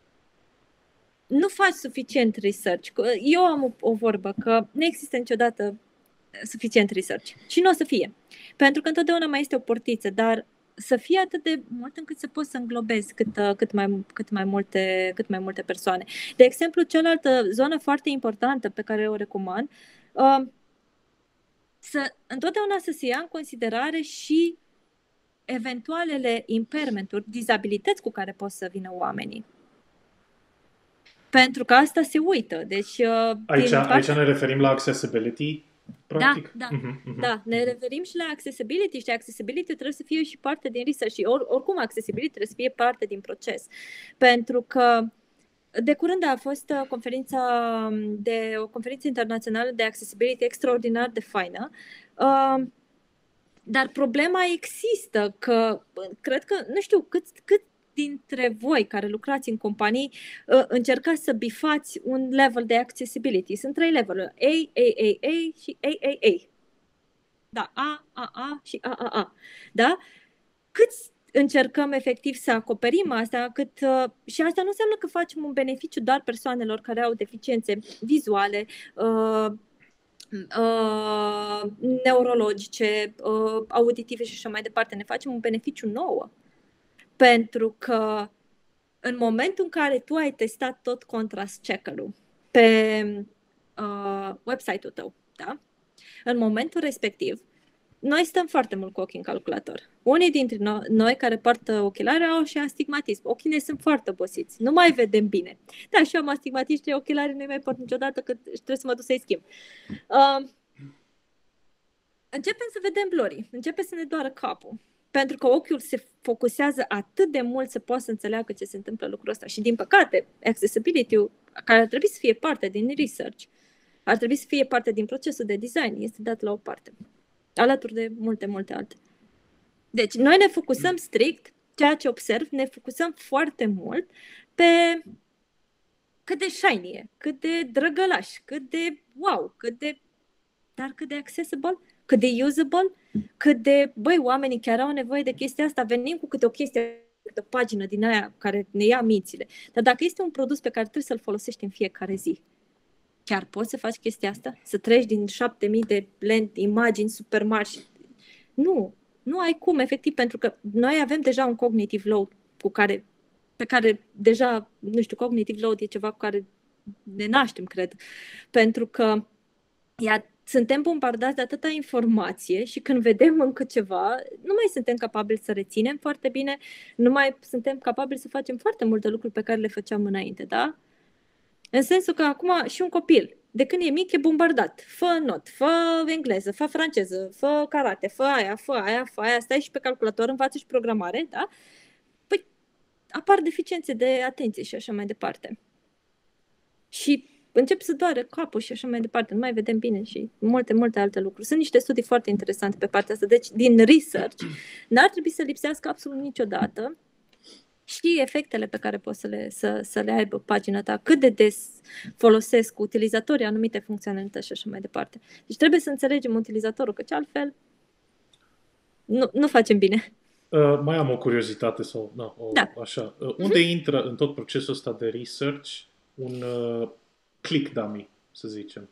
nu faci suficient research, eu am o, o vorbă că nu există niciodată suficient research și nu o să fie. Pentru că întotdeauna mai este o portiță, dar să fie atât de mult încât să poți să înglobezi cât, cât, mai, cât, mai multe, cât mai multe persoane. De exemplu, cealaltă zonă foarte importantă pe care o recomand, uh, să întotdeauna să se ia în considerare și eventualele impairment-uri, dizabilități cu care pot să vină oamenii. Pentru că asta se uită. Deci, aici, partea... aici ne referim la accessibility, practic? Da, da, uh-huh, uh-huh. da. Ne referim și la accessibility și accessibility trebuie să fie și parte din research și or, oricum accessibility trebuie să fie parte din proces. Pentru că de curând a fost conferința de, o conferință internațională de accessibility extraordinar de faină. Uh, Dar problema există că, cred că, nu știu, cât, cât dintre voi care lucrați în companii încercați să bifați un level de accessibility. Sunt trei leveluri, A, A, A, A și A, A, A. Da, A, A, A și A, A, A. Da? Cât încercăm efectiv să acoperim asta, cât, și asta nu înseamnă că facem un beneficiu doar persoanelor care au deficiențe vizuale, uh, Uh, neurologice, uh, auditive și așa mai departe. Ne facem un beneficiu nouă. Pentru că în momentul în care tu ai testat tot contrast checker-ul pe uh, website-ul tău, da? În momentul respectiv, noi stăm foarte mult cu ochii în calculator. Unii dintre noi care poartă ochelari au și astigmatism. Ochii ne sunt foarte obosiți. Nu mai vedem bine. Da, și eu am astigmatism și ochelarii nu mai port niciodată că trebuie să mă duc să-i schimb. Uh, începem să vedem blurry. Începe să ne doară capul. pentru că ochiul se focusează atât de mult să poată să înțeleagă ce se întâmplă lucrul ăsta. Și din păcate, accessibility-ul, care ar trebui să fie parte din research, ar trebui să fie parte din procesul de design, este dat la o parte, alături de multe, multe alte. Deci, noi ne focusăm strict, ceea ce observ, ne focusăm foarte mult pe cât de shiny e, cât de drăgălaș, cât de wow, cât de, dar cât de accessible, cât de usable, cât de, băi, oamenii chiar au nevoie de chestia asta, venim cu câte o chestie, câte o pagină din aia care ne ia mințile. Dar dacă este un produs pe care trebuie să-l folosești în fiecare zi, chiar poți să faci chestia asta? Să treci din șapte mii de lent, imagini super mari? Nu, nu ai cum, efectiv, pentru că noi avem deja un cognitive load cu care, pe care deja, nu știu, cognitive load e ceva cu care ne naștem, cred. Pentru că ia, suntem bombardați de atâta informație și când vedem încă ceva, nu mai suntem capabili să reținem foarte bine, nu mai suntem capabili să facem foarte multe lucruri pe care le făceam înainte, da? În sensul că acum și un copil, de când e mic, e bombardat. Fă not, fă engleză, fă franceză, fă karate, fă aia, fă aia, fă aia, stai și pe calculator, învață și programare, da? Păi apar deficiențe de atenție și așa mai departe. Și încep să doare capul și așa mai departe, nu mai vedem bine și multe, multe alte lucruri. Sunt niște studii foarte interesante pe partea asta. Deci, din research, n-ar trebui să lipsească absolut niciodată și efectele pe care poți să le, să, să le aibă pagina ta, cât de des folosesc utilizatorii anumite funcționalități și așa mai departe. Deci trebuie să înțelegem utilizatorul, căci altfel nu, nu facem bine. Uh, mai am o curiozitate sau na, o, da. așa. Uh, unde uh-huh. intră în tot procesul ăsta de research un uh, click dummy, să zicem?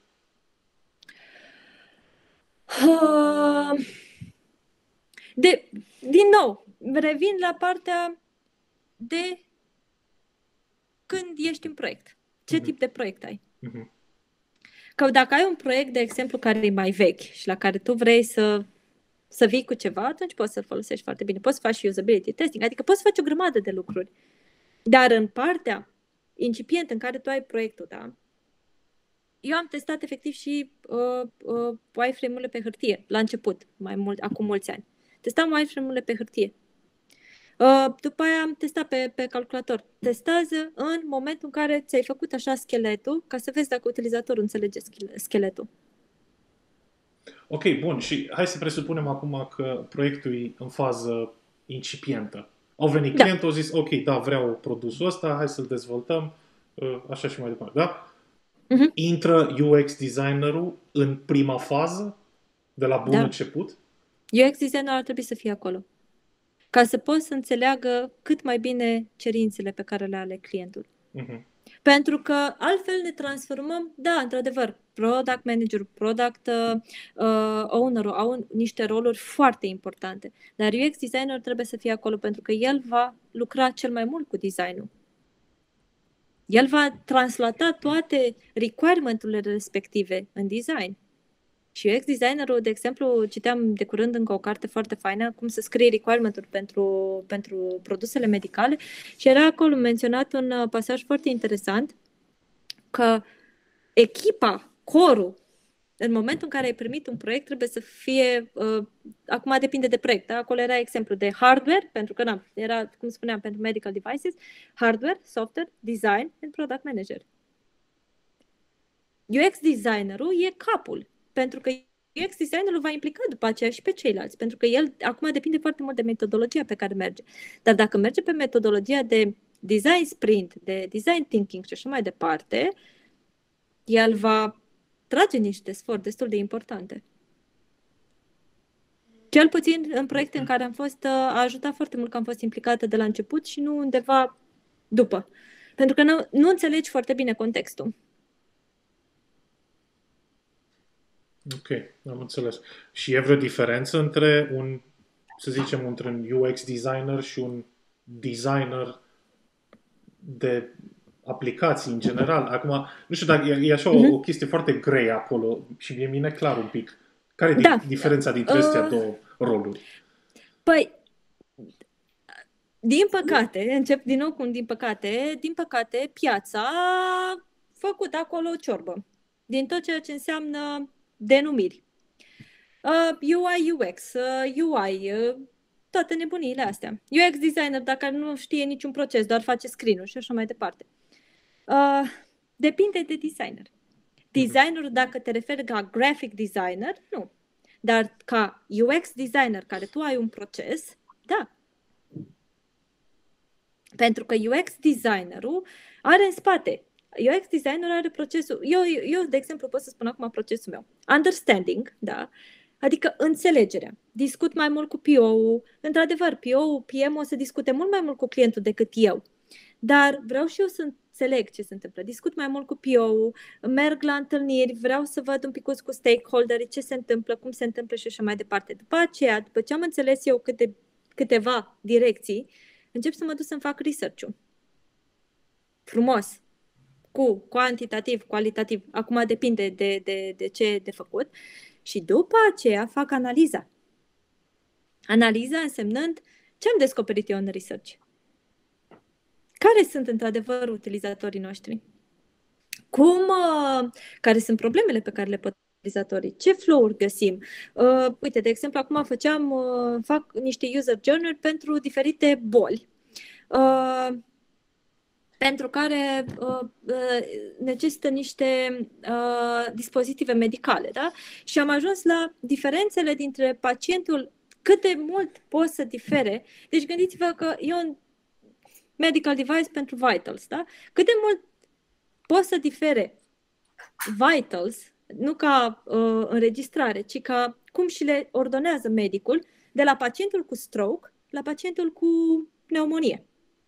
Uh, de, din nou, revin la partea de când ești în proiect. Ce uh-huh. tip de proiect ai? Uh-huh. Că dacă ai un proiect, de exemplu, care e mai vechi și la care tu vrei să, să vii cu ceva, atunci poți să-l folosești foarte bine. Poți să faci și usability testing, adică poți să faci o grămadă de lucruri. Dar în partea incipientă în care tu ai proiectul, da? Eu am testat efectiv și uh, uh, wireframe-urile pe hârtie, la început, mai mult, acum mulți ani. Testam wireframe-urile pe hârtie. Uh, după aia am testat pe, pe calculator. Testează în momentul în care ți-ai făcut așa scheletul, ca să vezi dacă utilizatorul înțelege scheletul. Ok, bun. Și hai să presupunem acum că proiectul e în fază incipientă. Au venit da. clientul, au zis, ok, da, vreau produsul ăsta, hai să-l dezvoltăm, uh, așa și mai departe, da? Uh-huh. Intră U X designerul în prima fază, de la bun da. început? U X designerul ar trebui să fie acolo. Ca să poți să înțeleagă cât mai bine cerințele pe care le are clientul. Uh-huh. Pentru că altfel ne transformăm, da, într-adevăr, product manager, product uh, owner au niște roluri foarte importante. Dar U X designer trebuie să fie acolo pentru că el va lucra cel mai mult cu designul. El va translata toate requirement-urile respective în design. Și U X designerul, de exemplu, citeam de curând încă o carte foarte faină, cum să scrie requirement-uri pentru, pentru produsele medicale și era acolo menționat un pasaj foarte interesant că echipa, corul, în momentul în care ai primit un proiect, trebuie să fie, uh, acum depinde de proiect, da? Acolo era exemplu de hardware, pentru că na, era, cum spuneam, pentru medical devices, hardware, software, design and product manager. U X designerul e capul, pentru că U X designerul va implica după aceea și pe ceilalți, pentru că el acum depinde foarte mult de metodologia pe care merge. Dar dacă merge pe metodologia de design sprint, de design thinking și așa mai departe, el va trage niște sfori destul de importante. Cel puțin în proiecte în care am fost, a ajutat foarte mult că am fost implicată de la început și nu undeva după. Pentru că nu, nu înțelegi foarte bine contextul. Ok, am înțeles. Și e vreo diferență între un, să zicem, între un U X designer și un designer de aplicații în general? Acum, nu știu dacă e, e așa o, uh-huh. o chestie foarte grea acolo și mie mi-e neclar un pic. Care e da. diferența dintre astea uh, două roluri? Păi, din păcate, încep din nou cu un din păcate, din păcate, piața a făcut acolo o ciorbă. Din tot ceea ce înseamnă denumiri. Uh, U I, U X, uh, U I, uh, toate nebuniile astea. U X designer, dacă nu știe niciun proces, doar face screen-uri și așa mai departe. Uh, depinde de designer. Designerul, dacă te referi ca graphic designer, nu. Dar ca U X designer, care tu ai un proces, da. Pentru că U X designerul are în spate. U X designerul are procesul. Eu, eu, de exemplu, pot să spun acum procesul meu. Understanding, da. Adică înțelegerea. Discut mai mult cu P O-ul. Într-adevăr, P O-ul, P M-ul o să discute mult mai mult cu clientul decât eu. Dar vreau și eu să înțeleg ce se întâmplă. Discut mai mult cu P O-ul, merg la întâlniri, vreau să văd un pic cu stakeholderii ce se întâmplă, cum se întâmplă și așa mai departe. După aceea, după ce am înțeles eu câte, câteva direcții, încep să mă duc să-mi fac research-ul. Frumos. Cu cantitativ, calitativ. Acum depinde de, de, de ce e de făcut. Și după aceea fac analiza. Analiza însemnând ce am descoperit eu în research. Care sunt într-adevăr utilizatorii noștri? Cum, uh, care sunt problemele pe care le pot utilizatorii? Ce flow-uri găsim? Uh, uite, de exemplu, acum făceam, uh, fac niște user journey pentru diferite boli. Uh, pentru care uh, uh, necesită niște uh, dispozitive medicale. Da? Și am ajuns la diferențele dintre pacientul, cât de mult pot să difere. Deci gândiți-vă că e un medical device pentru vitals. Da? Cât de mult pot să difere vitals, nu ca uh, înregistrare, ci ca cum și le ordonează medicul, de la pacientul cu stroke la pacientul cu pneumonie.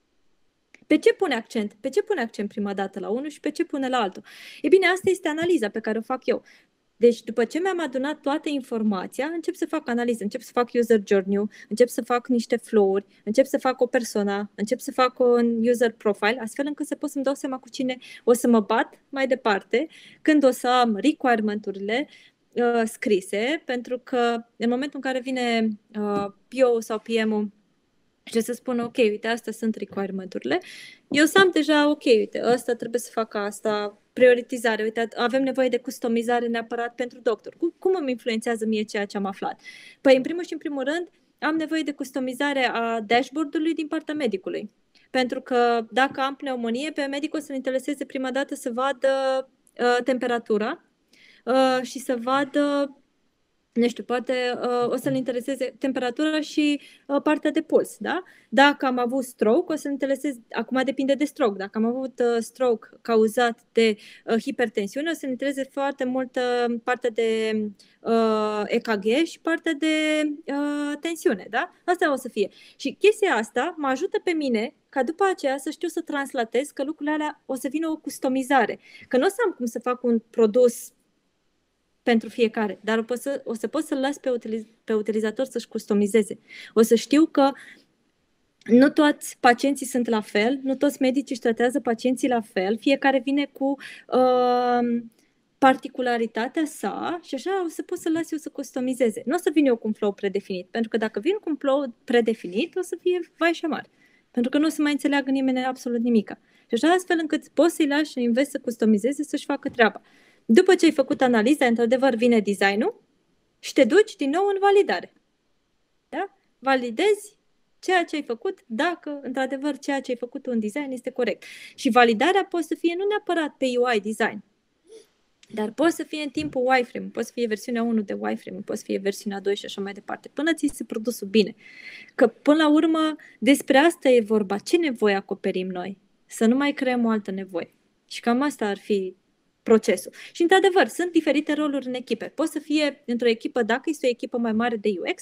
Pe ce pune accent? Pe ce pune accent prima dată la unul și pe ce pune la altul? E bine, asta este analiza pe care o fac eu. Deci, după ce mi-am adunat toată informația, încep să fac analiză, încep să fac user journey, încep să fac niște flow-uri, încep să fac o persona, încep să fac un user profile, astfel încât să pot să-mi dau seama cu cine o să mă bat mai departe, când o să am requirement-urile uh, scrise, pentru că în momentul în care vine uh, P O sau P M-ul și să spună, ok, uite, astea sunt requirement-urile, eu să am deja, ok, uite, ăsta trebuie să facă asta, prioritizare, uite, avem nevoie de customizare neapărat pentru doctor. Cum, cum îmi influențează mie ceea ce am aflat? Păi, în primul și în primul rând, am nevoie de customizare a dashboard-ului din partea medicului. Pentru că dacă am pneumonie, pe medic o să-l intereseze prima dată să vadă uh, temperatura uh, și să vadă, nu știu, poate uh, o să-l intereseze temperatura și uh, partea de puls, da? Dacă am avut stroke, o să-l intereseze, acum depinde de stroke, dacă am avut uh, stroke cauzat de uh, hipertensiune, o să-l intereseze foarte mult uh, partea de uh, E K G și partea de uh, tensiune, da? Asta o să fie. Și chestia asta mă ajută pe mine ca după aceea să știu să translatez că lucrurile alea o să vină o customizare. Că nu o să am cum să fac un produs pentru fiecare, dar o, să, o să pot să-l las pe, utiliz, pe utilizator să-și customizeze. O să știu că nu toți pacienții sunt la fel, nu toți medicii își tratează pacienții la fel, fiecare vine cu uh, particularitatea sa și așa o să pot să-l las eu să customizeze. Nu o să vin eu cu un flow predefinit, pentru că dacă vin cu un flow predefinit, o să fie vai și amar. Pentru că nu o să mai înțeleagă nimeni absolut nimica. Și așa astfel încât poți să-i lași și înveți să customizeze, să-și facă treaba. După ce ai făcut analiza, într-adevăr vine design-ul și te duci din nou în validare. Da? Validezi ceea ce ai făcut, dacă într-adevăr ceea ce ai făcut în design este corect. Și validarea poate să fie nu neapărat pe U I design, dar poate să fie în timpul wireframe, poate să fie versiunea unu de wireframe, poate să fie versiunea doi și așa mai departe, până ți se produsul bine. Că până la urmă despre asta e vorba. Ce nevoie acoperim noi? Să nu mai creăm o altă nevoie. Și cam asta ar fi procesul. Și într-adevăr, sunt diferite roluri în echipe. Poate să fie într-o echipă, dacă este o echipă mai mare de U X,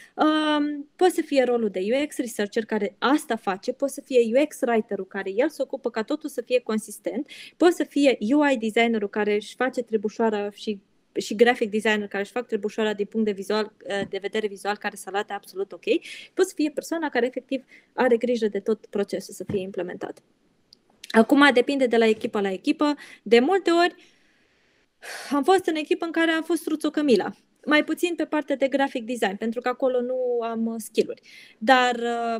um, poate să fie rolul de U X researcher care asta face, poate să fie U X writer-ul care el se ocupă ca totul să fie consistent, poate să fie U I designer-ul care își face trebușoara și și graphic designer care își fac trebușoara din punct de, vizual, de vedere vizual care să arate absolut ok, poate să fie persoana care efectiv are grijă de tot procesul să fie implementat. Acum depinde de la echipă la echipă. De multe ori am fost în echipă în care am fost Struțu Cămila. Mai puțin pe partea de graphic design, pentru că acolo nu am skill-uri. Dar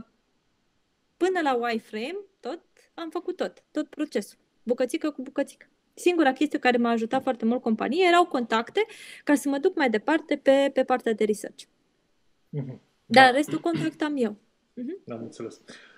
până la wireframe, tot am făcut tot, tot procesul, bucățică cu bucățică. Singura chestie care m-a ajutat foarte mult companie erau contacte ca să mă duc mai departe pe, pe partea de research. Mm-hmm. Dar Da. restul contactam eu. Uh-huh. Am înțeles.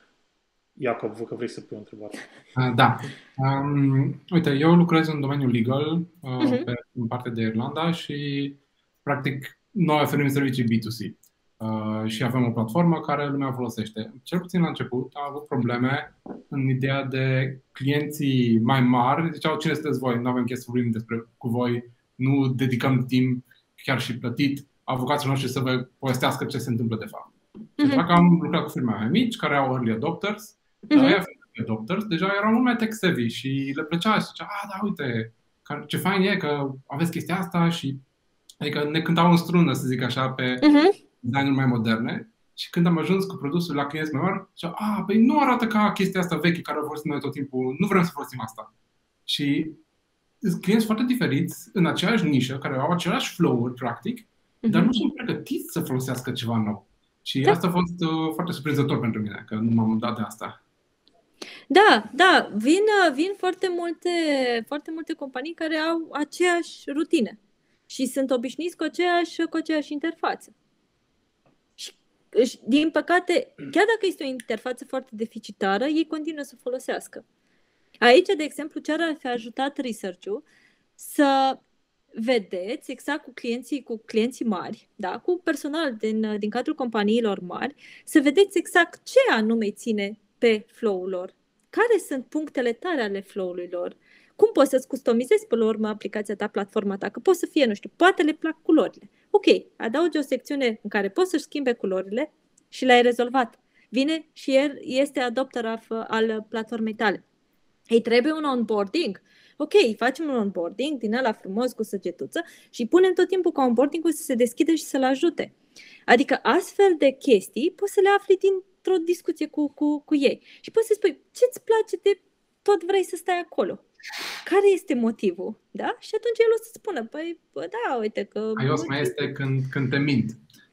Iacob, văd că vrei să pui o întrebare. Uh, Da. Um, uite, eu lucrez în domeniul legal, uh, Mhm. pe, în partea de Irlanda și, practic, noi oferim servicii B doi C. Uh, și avem o platformă care lumea folosește. Cel puțin la început am avut probleme în ideea de clienții mai mari. Ziceau, cine sunteți voi? Nu avem chef să vorbim despre cu voi, nu dedicăm timp, chiar și plătit, avocații noștri să vă povestească ce se întâmplă de fapt. Și Mhm. dacă am lucrat cu firme mai mici, care au early adopters, Mhm. dar aia adopters, deja erau mult mai tech-savvy și le plăcea și zicea, ah, da, uite, ce fain e că aveți chestia asta și adică ne cântau în strună, să zic așa, pe Mhm. design-uri mai moderne. Și când am ajuns cu produsul la clienți mai mari, zicea, ah, păi nu arată ca chestia asta veche care o folosim noi tot timpul, nu vrem să folosim asta. Și sunt clienți foarte diferiți în aceeași nișă, care au același flow-uri, practic, dar nu sunt pregătiți să folosească ceva nou. Și Da. asta a fost uh, foarte surprinzător pentru mine, că nu m-am dat de asta. Da, da, vin, vin foarte multe, foarte multe companii care au aceeași rutină și sunt obișnuiți cu aceeași, cu aceeași interfață. Și, și, din păcate, chiar dacă este o interfață foarte deficitară, ei continuă să o folosească. Aici, de exemplu, ce ar fi ajutat research-ul să vedeți exact cu clienții, cu clienții mari, da, cu personal din, din cadrul companiilor mari, să vedeți exact ce anume ține pe flow-ul lor. Care sunt punctele tare ale flow-ului lor? Cum poți să-ți customizezi pe la urmă aplicația ta, platforma ta? Că poți să fie, nu știu, poate le plac culorile. Ok, adaugi o secțiune în care poți să-și schimbe culorile și le-ai rezolvat. Vine și el este adopter al platformei tale. Îi trebuie un onboarding. Ok, facem un onboarding din ăla frumos cu săgetuță și punem tot timpul ca onboarding-ul să se deschidă și să-l ajute. Adică astfel de chestii poți să le afli dintr-o discuție cu, cu, cu ei. Și poți să spui, ce-ți place de tot vrei să stai acolo? Care este motivul? Da? Și atunci el o să spună, păi, bă, da, uite că... Aios mai este când, când te mint.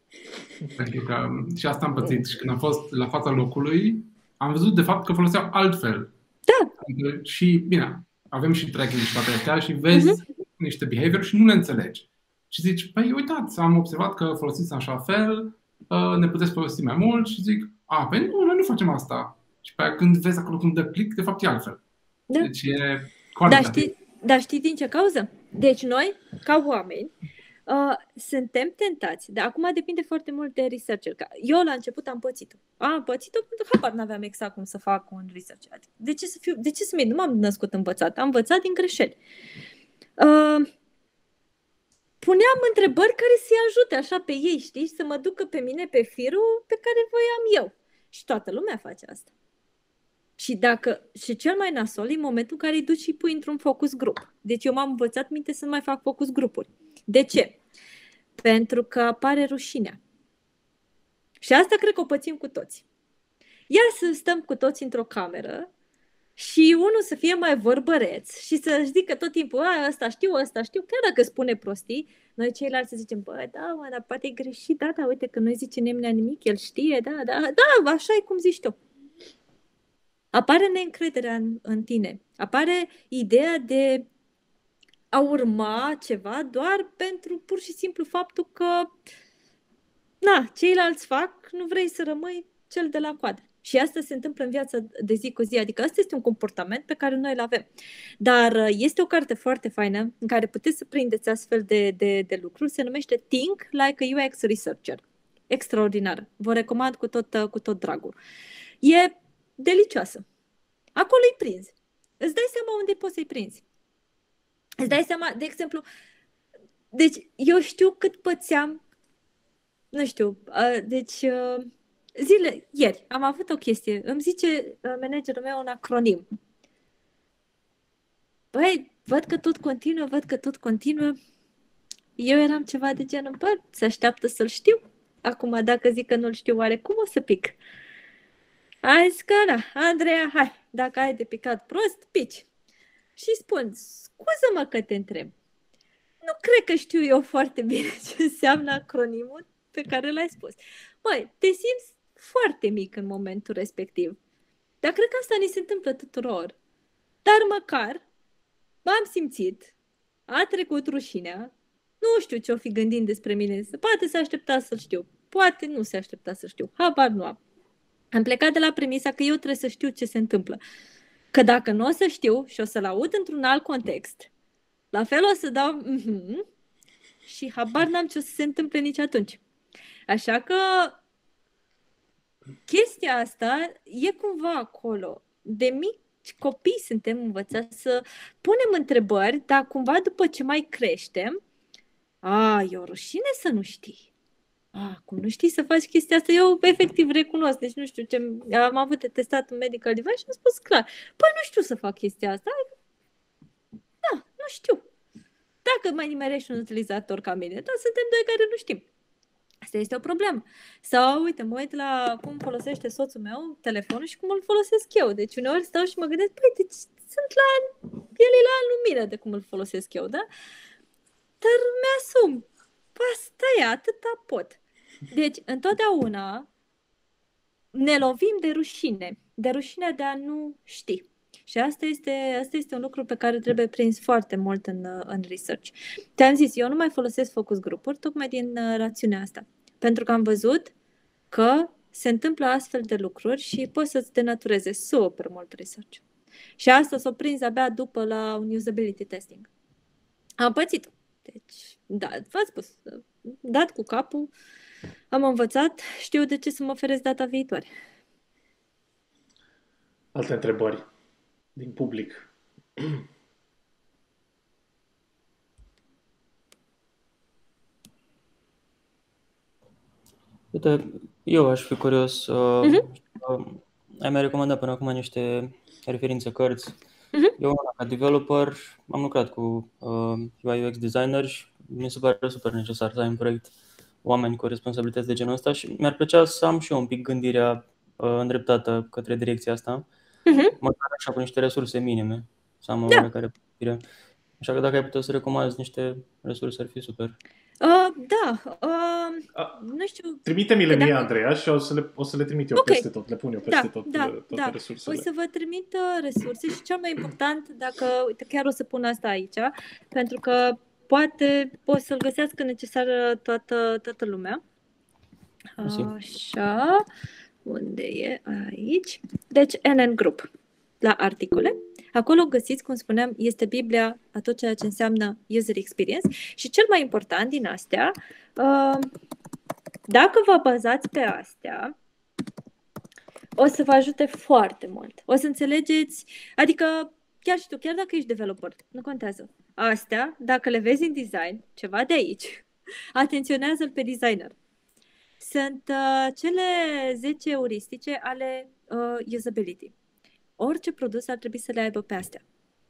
Pentru că și asta am pățit. Și când am fost la fața locului, am văzut de fapt că foloseau altfel. Da. Adică, și, bine, avem și tracking și toate astea și vezi uh-huh. niște behavior și nu le înțelegi. Și zici, păi uitați, am observat că folosiți așa fel, ne puteți folosi mai mult și zic, a, păi nu, noi nu facem asta. Și pe aia când vezi acolo când dă click, de fapt e altfel. Da. Deci e dar știi, dar știi din ce cauză? Deci noi, ca oameni, Uh, suntem tentați, dar acum depinde foarte mult de researcher. Eu la început am pățit-o. Am pățit-o pentru că habar n-aveam exact cum să fac un research. De ce să fiu, de ce să mie? Nu m-am născut învățat, am învățat din greșeli. Uh, puneam întrebări care să-i ajute așa pe ei, știi, să mă ducă pe mine pe firul pe care voiam eu. Și toată lumea face asta. Și dacă și cel mai nasol e momentul în care îi duci și pui într-un focus grup. Deci eu m-am învățat minte să nu mai fac focus grupuri. De ce? Pentru că apare rușinea. Și asta cred că o pățim cu toți. Ia să stăm cu toți într-o cameră și unul să fie mai vorbăreț și să zică tot timpul, a, ăsta știu, ăsta știu, chiar dacă spune prostii, noi ceilalți să zicem, bă, da, mă, dar poate e greșit, da, da, uite că nu zice nimeni nimic, el știe, da, da, da, așa e cum zici tu. Apare neîncrederea în, în tine, apare ideea de a urma ceva doar pentru pur și simplu faptul că na, ceilalți fac, nu vrei să rămâi cel de la coadă. Și asta se întâmplă în viața de zi cu zi, adică asta este un comportament pe care noi îl avem. Dar este o carte foarte faină în care puteți să prindeți astfel de, de, de lucruri, se numește Think Like a U X Researcher. Extraordinară. Vă recomand cu tot, cu tot dragul. E delicioasă. Acolo îi prinzi. Îți dai seama unde poți să-i prinzi. Îți dai seama, de exemplu, deci eu știu cât pățeam, nu știu, deci zile, ieri am avut o chestie, îmi zice managerul meu un acronim. Băi, văd că tot continuă, văd că tot continuă. Eu eram ceva de genul, bă, se așteaptă să-l știu. Acum, dacă zic că nu-l știu, oare cum o să pic? Hai zis că, da, Andreea, hai, dacă ai de picat prost, pici. Și spun, scuză-mă că te întreb. Nu cred că știu eu foarte bine ce înseamnă acronimul pe care l-ai spus. Măi, te simți foarte mic în momentul respectiv. Dar cred că asta ni se întâmplă tuturor. Dar măcar m-am simțit, a trecut rușinea, nu știu ce-o fi gândind despre mine, poate s-a așteptat să-l știu. poate nu se aștepta să știu. Habar nu am. Am plecat de la premisa că eu trebuie să știu ce se întâmplă. Că dacă nu o să știu și o să-l aud într-un alt context, la fel o să dau mm-hmm, și habar n-am ce o să se întâmple nici atunci. Așa că chestia asta e cumva acolo. De mici copii suntem învățați să punem întrebări, dar cumva după ce mai creștem, a, e o rușine să nu știi. A, cum nu știi să faci chestia asta, eu efectiv recunosc. Deci nu știu ce, am avut de testat un medical device și am spus clar, păi nu știu să fac chestia asta. Da, nu știu. Dacă mai nimerești un utilizator ca mine, dar suntem doi care nu știm. Asta este o problemă. Sau, uite, mă uit la cum folosește soțul meu telefonul și cum îl folosesc eu. Deci uneori stau și mă gândesc, păi, deci sunt la, el e la lumină de cum îl folosesc eu, da? Dar mi-asum. Asta e, atâta pot. Deci, întotdeauna ne lovim de rușine. De rușinea de a nu ști. Și asta este, asta este un lucru pe care trebuie prins foarte mult în, în research. Te-am zis, eu nu mai folosesc focus grupuri tocmai din uh, rațiunea asta. Pentru că am văzut că se întâmplă astfel de lucruri și poți să-ți denatureze super mult research. Și asta s-o prins abia după la un usability testing. Am pățit. Deci, da, v-ați spus, dat cu capul, am învățat, știu de ce să mă feresc data viitoare. Alte întrebări din public. Uite, eu aș fi curios. Uh, Mhm. uh, ai mai recomandat până acum niște referințe cărți. Mhm. Eu, ca developer, am lucrat cu uh, U I U X designer și mi se pare super necesar să ai în proiect oameni cu responsabilități de genul ăsta și mi-ar plăcea să am și eu un pic gândirea uh, îndreptată către direcția asta, Mhm. măcar așa cu niște resurse minime, să am o Da. oarecare pregătire. Așa că dacă ai putea să recomanzi niște resurse, ar fi super. Uh, da, uh, A, nu știu. Trimite-mi-le Că mie, dacă- Andreea, și o să le, o să le trimit eu Ok. peste tot. Le pun eu peste Da, tot, da, uh, toate da. resursele. O să vă trimit uh, resurse și cel mai important, dacă, uite, chiar o să pun asta aici, pentru că poate poți să-l găsească necesar toată, toată lumea. Mersi. Așa, unde e? Aici. Deci, N N Group, la articole. Acolo găsiți, cum spuneam, este Biblia a tot ceea ce înseamnă user experience și cel mai important din astea, uh, dacă vă bazați pe astea, o să vă ajute foarte mult. O să înțelegeți, adică chiar și tu, chiar dacă ești developer, nu contează. Astea, dacă le vezi în design, ceva de aici, atenționează-l pe designer. Sunt uh, cele zece euristice ale uh, usability. Orice produs ar trebui să le aibă pe astea.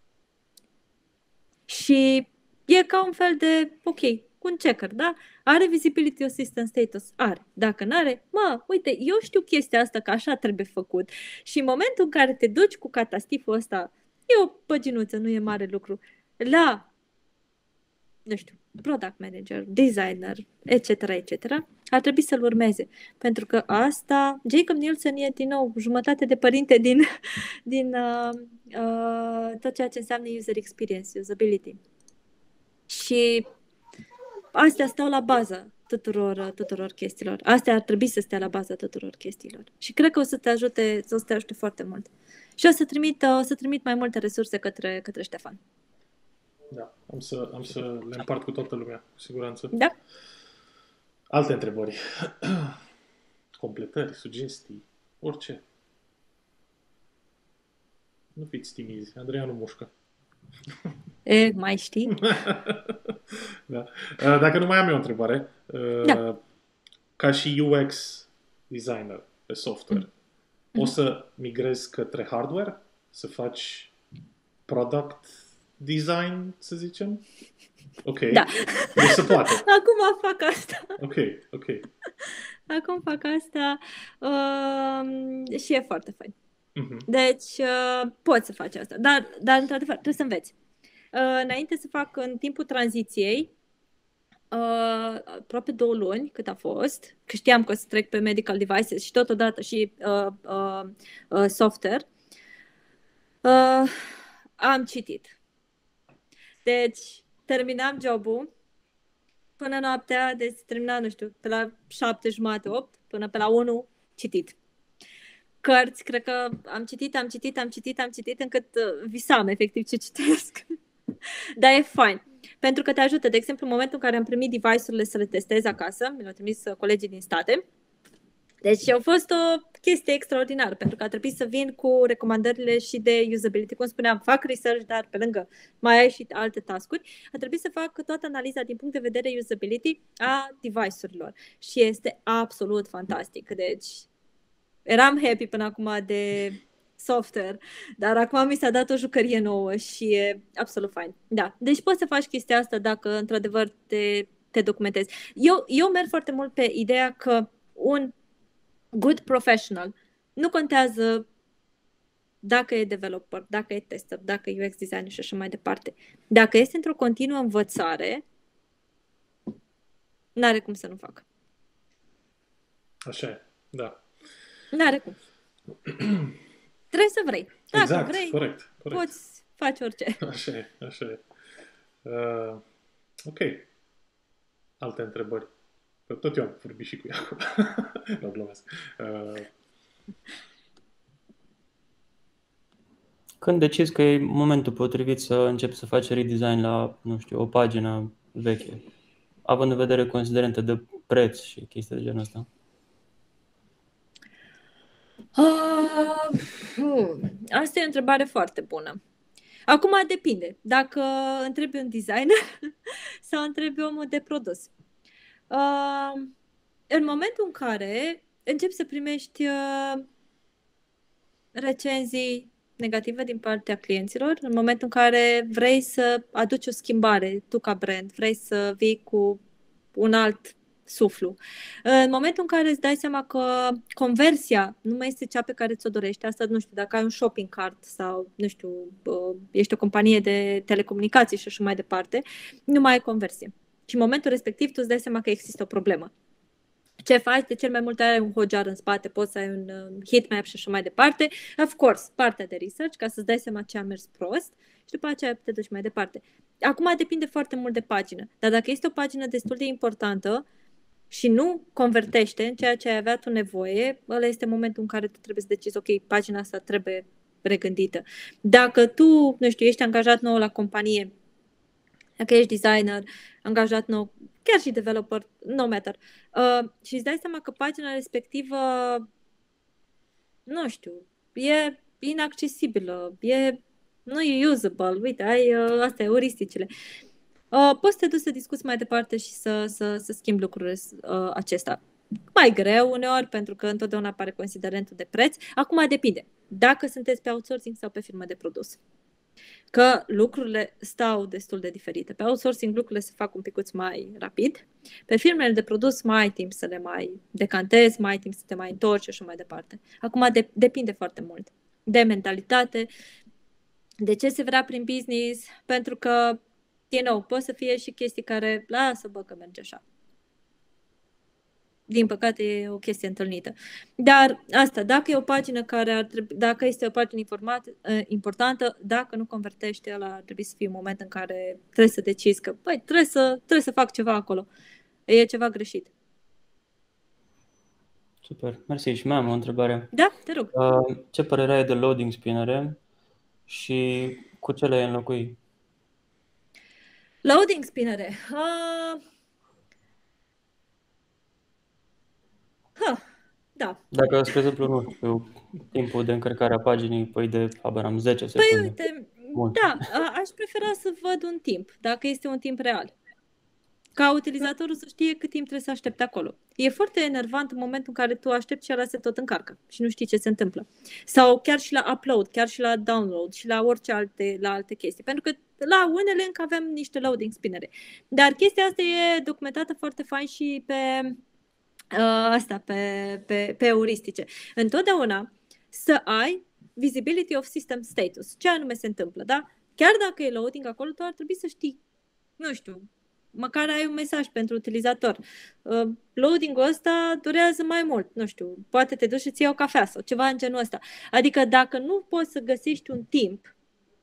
Și e ca un fel de, ok, un checker, da? Are visibility of system status? Are. Dacă n-are, mă, uite, eu știu chestia asta că așa trebuie făcut. Și în momentul în care te duci cu catastiful ăsta, e o păginuță, nu e mare lucru, la, nu știu, product manager, designer, et cetera, et cetera, ar trebui să-l urmeze. Pentru că asta, Jacob Nielsen e din nou jumătate de părinte din, din uh, uh, tot ceea ce înseamnă user experience, usability. Și astea stau la baza tuturor, tuturor chestiilor. Astea ar trebui să stea la baza tuturor chestiilor. Și cred că o să te ajute, o să te ajute foarte mult. Și o să trimit, o să trimit mai multe resurse către, către Ștefan. Da, am să, am să le împart cu toată lumea, cu siguranță. Da? Alte întrebări? Completări, sugestii, orice. Nu fiți timizi, Andreea nu mușcă. E, mai știi? Da. Dacă nu mai am eu o întrebare, Da. ca și U X designer pe software, Mm. o să migrezi către hardware? Să faci product design, să zicem? Ok. Da. Deci se poate. Acum fac asta. Ok, ok. Acum fac asta uh, și e foarte fain. Mhm. Deci, uh, poți să faci asta. Dar, dar într-adevăr, trebuie să înveți. Uh, înainte să fac în timpul tranziției, uh, aproape două luni cât a fost, că știam că o să trec pe medical devices și totodată și uh, uh, uh, software, uh, am citit. Deci, terminam jobul, până noaptea, deci termina, nu știu, pe la șapte jumate, opt, până pe la unu, citit. Cărți, cred că am citit, am citit, am citit, am citit, încât uh, visam efectiv ce citesc. Dar e fain. Pentru că te ajută. De exemplu, în momentul în care am primit device-urile să le testez acasă, mi le-au trimis colegii din state. Deci a fost o chestie extraordinară, pentru că a trebuit să vin cu recomandările și de usability. Cum spuneam, fac research, dar pe lângă mai ai și alte task-uri. A trebuit să fac toată analiza din punct de vedere usability a device-urilor. Și este absolut fantastic. Deci eram happy până acum de software, dar acum mi s-a dat o jucărie nouă și e absolut fain. Da, deci poți să faci chestia asta dacă într-adevăr te, te documentezi. Eu, eu merg foarte mult pe ideea că un good professional nu contează dacă e developer, dacă e tester, dacă e U X designer și așa mai departe. Dacă este într-o continuă învățare, n-are cum să nu facă. Așa e, da. N-are cum. Trebuie să vrei. Dacă exact, vrei, corect, corect. poți face orice. Așa e, așa e. Uh, ok. Alte întrebări? Că tot eu am vorbit și cu Iacob. Nu glumesc. Uh, Când decizi că e momentul potrivit să începi să faci redesign la, nu știu, o pagină veche, având în vedere considerente de preț și chestii de genul ăsta? Uh, asta e o întrebare foarte bună. Acum depinde. Dacă întrebi un designer sau întrebi omul de produs. Uh, în momentul în care începi să primești uh, recenzii negative din partea clienților, în momentul în care vrei să aduci o schimbare, tu ca brand, vrei să vii cu un alt suflu. În momentul în care îți dai seama că conversia nu mai este cea pe care ți-o dorești, asta nu știu, dacă ai un shopping cart sau, nu știu, ești o companie de telecomunicații și așa mai departe, nu mai ai conversie. Și în momentul respectiv tu îți dai seama că există o problemă. Ce faci? De cel mai multe ai un hotjar în spate, poți să ai un heatmap și așa mai departe. Of course, partea de research, ca să-ți dai seama ce a mers prost și după aceea te duci mai departe. Acum depinde foarte mult de pagină, dar dacă este o pagină destul de importantă și nu convertește în ceea ce ai avea tu nevoie, ăla este momentul în care tu trebuie să decizi, ok, pagina asta trebuie regândită. Dacă tu, nu știu, ești angajat nou la companie, dacă ești designer, angajat nou, chiar și developer, no matter, uh, și îți dai seama că pagina respectivă, nu știu, e inaccesibilă, e, nu e usable, uite, ai, uh, astea, euristicile. Uh, poți să te duci să discuți mai departe și să, să, să schimbi lucrurile uh, acestea. Mai greu uneori, pentru că întotdeauna apare considerentul de preț. Acum depinde. Dacă sunteți pe outsourcing sau pe firmă de produs. Că lucrurile stau destul de diferite. Pe outsourcing lucrurile se fac un picuț mai rapid. Pe firmele de produs mai ai timp să le mai decantezi, mai ai timp să te mai întorci și așa mai departe. Acum de, depinde foarte mult de mentalitate, de ce se vrea prin business, pentru că din nou, pot să fie și chestii care, lasă bă că merge așa. Din păcate e o chestie întâlnită. Dar asta, dacă e o pagină care ar trebui, dacă este o pagină informat, importantă, dacă nu convertește, ăla ar trebui să fie un moment în care trebuie să decizi că, băi, trebuie să, trebuie să fac ceva acolo. E ceva greșit. Super, mersi. Și mai am o întrebare. Da, te rog. Ce părere ai de loading spinnere și cu ce le înlocui? Loading spinnere. Uh... Ha, da. Dacă, spre exemplu, nu știu, timpul de încărcare a paginii, păi de, habar am, zece secunde. Păi uite, Bun. da, aș prefera să văd un timp, dacă este un timp real. Ca utilizatorul să știe cât timp trebuie să aștepte acolo. E foarte enervant în momentul în care tu aștepți și ăla se tot încarcă și nu știi ce se întâmplă. Sau chiar și la upload, chiar și la download și la orice alte, la alte chestii. Pentru că la unele încă avem niște loading spinnere. Dar chestia asta e documentată foarte fain și pe uh, asta, pe, pe, pe euristice. Întotdeauna să ai visibility of system status. Ce anume se întâmplă, da? Chiar dacă e loading acolo, tu ar trebui să știi, nu știu, măcar ai un mesaj pentru utilizator. Uh, loading-ul ăsta durează mai mult, nu știu, poate te duci și ți iei o cafea sau ceva în genul ăsta. Adică dacă nu poți să găsești un timp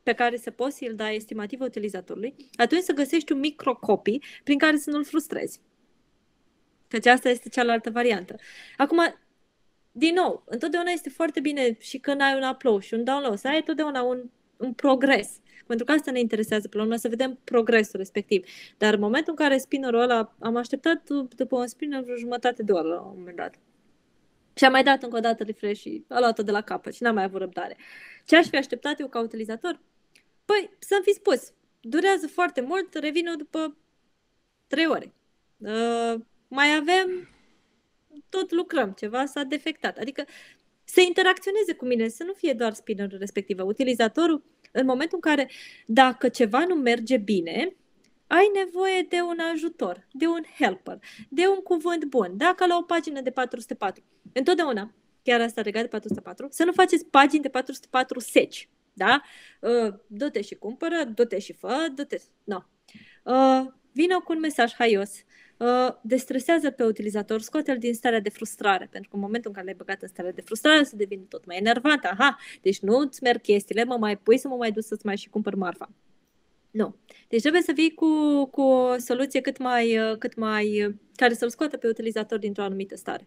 pe care să poți să-l dai estimativ utilizatorului, atunci să găsești un microcopy prin care să nu-l frustrezi. Căci asta este cealaltă variantă. Acum, din nou, întotdeauna este foarte bine și când ai un upload și un download, să ai întotdeauna un, un progres. Pentru că asta ne interesează pe la urmă, să vedem progresul respectiv. Dar în momentul în care spinnerul ăla, am așteptat după un spinner vreo jumătate de oră la un moment dat. Și am mai dat încă o dată refresh și a luat-o de la capăt și n-am mai avut răbdare. Ce aș fi așteptat eu ca utilizator? Păi, să-mi fi spus, durează foarte mult, revin eu după trei ore. Uh, mai avem, tot lucrăm, ceva s-a defectat. Adică să interacționeze cu mine, să nu fie doar spinnerul respectiv. Utilizatorul, în momentul în care, dacă ceva nu merge bine, ai nevoie de un ajutor, de un helper, de un cuvânt bun. Dacă la o pagină de patru sute patru, întotdeauna, chiar asta legat de patru sute patru, să nu faceți pagini de patru sute patru seci, da? Uh, du-te și cumpără, du-te și fă, du-te... No. Uh, vină cu un mesaj haios, uh, destresează pe utilizator, scoate-l din starea de frustrare, pentru că în momentul în care l-ai băgat în starea de frustrare, se devine tot mai enervant. Aha, deci nu-ți merg chestiile, mă mai pui să mă mai duc să-ți mai și cumpăr marfa. Nu. Deci trebuie să vii cu, cu o soluție cât mai, cât mai, care să-l scoată pe utilizator dintr-o anumită stare.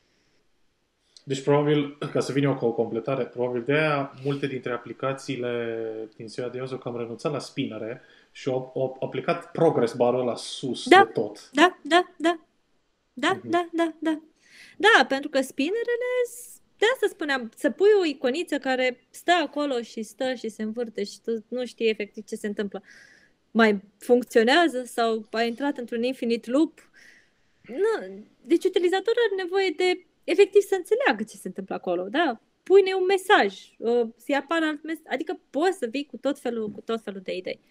Deci probabil, ca să vin eu cu o completare, probabil de aia multe dintre aplicațiile din ziua de azi au cam renunțat la spinere și au, au aplicat progress bar-ul ăla sus da, de tot. Da, da, da. Da, Mhm. da, da, da. Da, pentru că spinnerele, de asta spuneam, să pui o iconiță care stă acolo și stă și se învârte și tu nu știi efectiv ce se întâmplă. Mai funcționează sau a intrat într-un infinite loop? Nu. Deci utilizatorul are nevoie de efectiv să înțeleagă ce se întâmplă acolo, da? Pune un mesaj, să-i apară alt mesaj, adică poți să vii cu tot felul, cu tot felul de idei.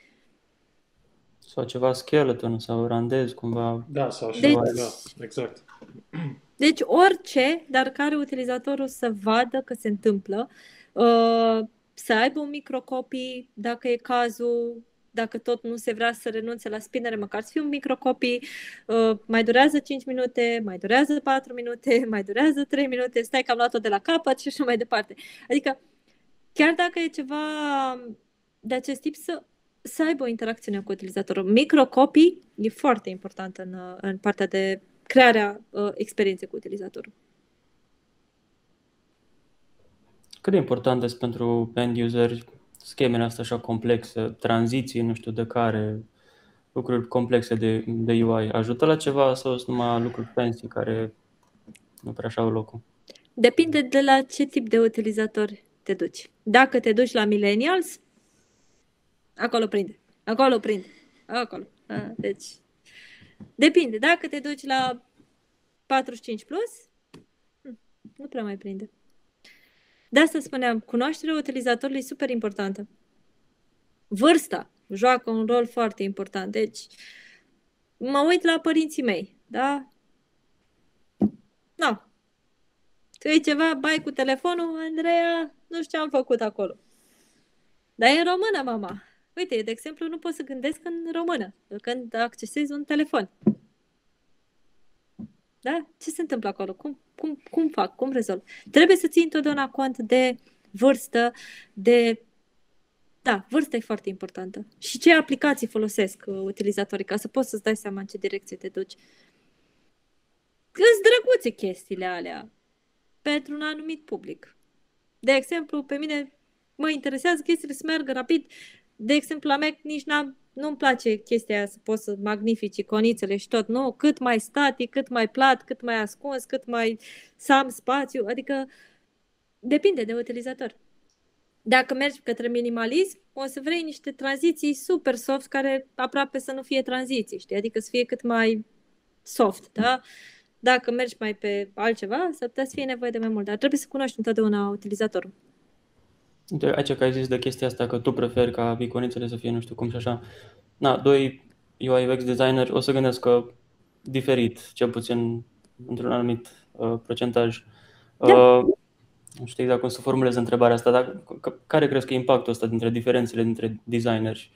Sau ceva skeleton sau randez cumva. Da, sau așa, Deci- da, exact. Deci orice, dar care utilizatorul să vadă că se întâmplă, uh, să aibă un microcopy, dacă e cazul, dacă tot nu se vrea să renunțe la spinere, măcar să fie un microcopy, uh, mai durează cinci minute, mai durează patru minute, mai durează trei minute, stai că am luat-o de la capăt și așa mai departe. Adică, chiar dacă e ceva de acest tip, să, să aibă o interacțiune cu utilizatorul. Microcopy e foarte important în, în partea de crearea uh, experienței cu utilizatorul. Cât de importante sunt pentru end user schemele astea așa complexe, tranziții, nu știu de care, lucruri complexe de, de U I? Ajută la ceva sau sunt numai lucruri fancy care nu prea așa au locul? Depinde de la ce tip de utilizator te duci. Dacă te duci la millennials, acolo prinde. Acolo prinde. Acolo. A, deci, depinde. Dacă te duci la patruzeci și cinci plus, nu prea mai prinde. De asta spuneam, cunoașterea utilizatorului e super importantă. Vârsta joacă un rol foarte important. Deci, mă uit la părinții mei, da? Nu. Tu e ceva, bai cu telefonul, Andreea, nu știu ce am făcut acolo. Dar e în română, mama. Uite, de exemplu, nu pot să gândesc în română când accesez un telefon. Da? Ce se întâmplă acolo? Cum, cum, cum fac? Cum rezolv? Trebuie să ții întotdeauna cont de vârstă, de... Da, vârsta e foarte importantă. Și ce aplicații folosesc uh, utilizatorii, ca să poți să-ți dai seama în ce direcție te duci. Îți drăguțe chestiile alea pentru un anumit public. De exemplu, pe mine mă interesează chestiile să meargă rapid. De exemplu, la Mac nici n-am nu-mi place chestia aia să poți să magnifici iconițele și tot, nu? Cât mai static, cât mai plat, cât mai ascuns, cât mai să am spațiu, adică depinde de utilizator. Dacă mergi către minimalism, o să vrei niște tranziții super soft care aproape să nu fie tranziții, știi? Adică să fie cât mai soft, da? Dacă mergi mai pe altceva, s-ar putea să fie nevoie de mai mult, dar trebuie să cunoști întotdeauna utilizatorul. Uite, aici că ai zis de chestia asta că tu preferi ca iconițele să fie nu știu cum și așa. Na, doi U I U X designer o să gândesc diferit, cel puțin într-un anumit uh, procentaj. Da. Uh, nu știu exact cum să formulez întrebarea asta, dar care crezi că e impactul ăsta dintre diferențele dintre designeri?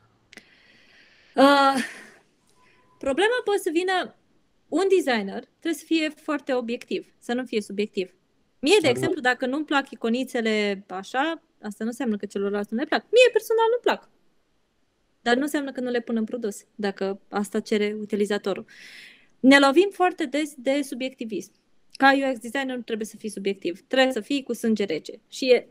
Uh, problema poate să vină, un designer trebuie să fie foarte obiectiv, să nu fie subiectiv. Mie, de exemplu, dacă nu-mi plac iconițele așa, Asta nu înseamnă că celorlalți nu le plac. Mie personal nu plac. Dar nu înseamnă că nu le pun în produs, dacă asta cere utilizatorul. Ne lovim foarte des de subiectivism. Ca U X designer nu trebuie să fii subiectiv. Trebuie să fii cu sânge rece. Și e...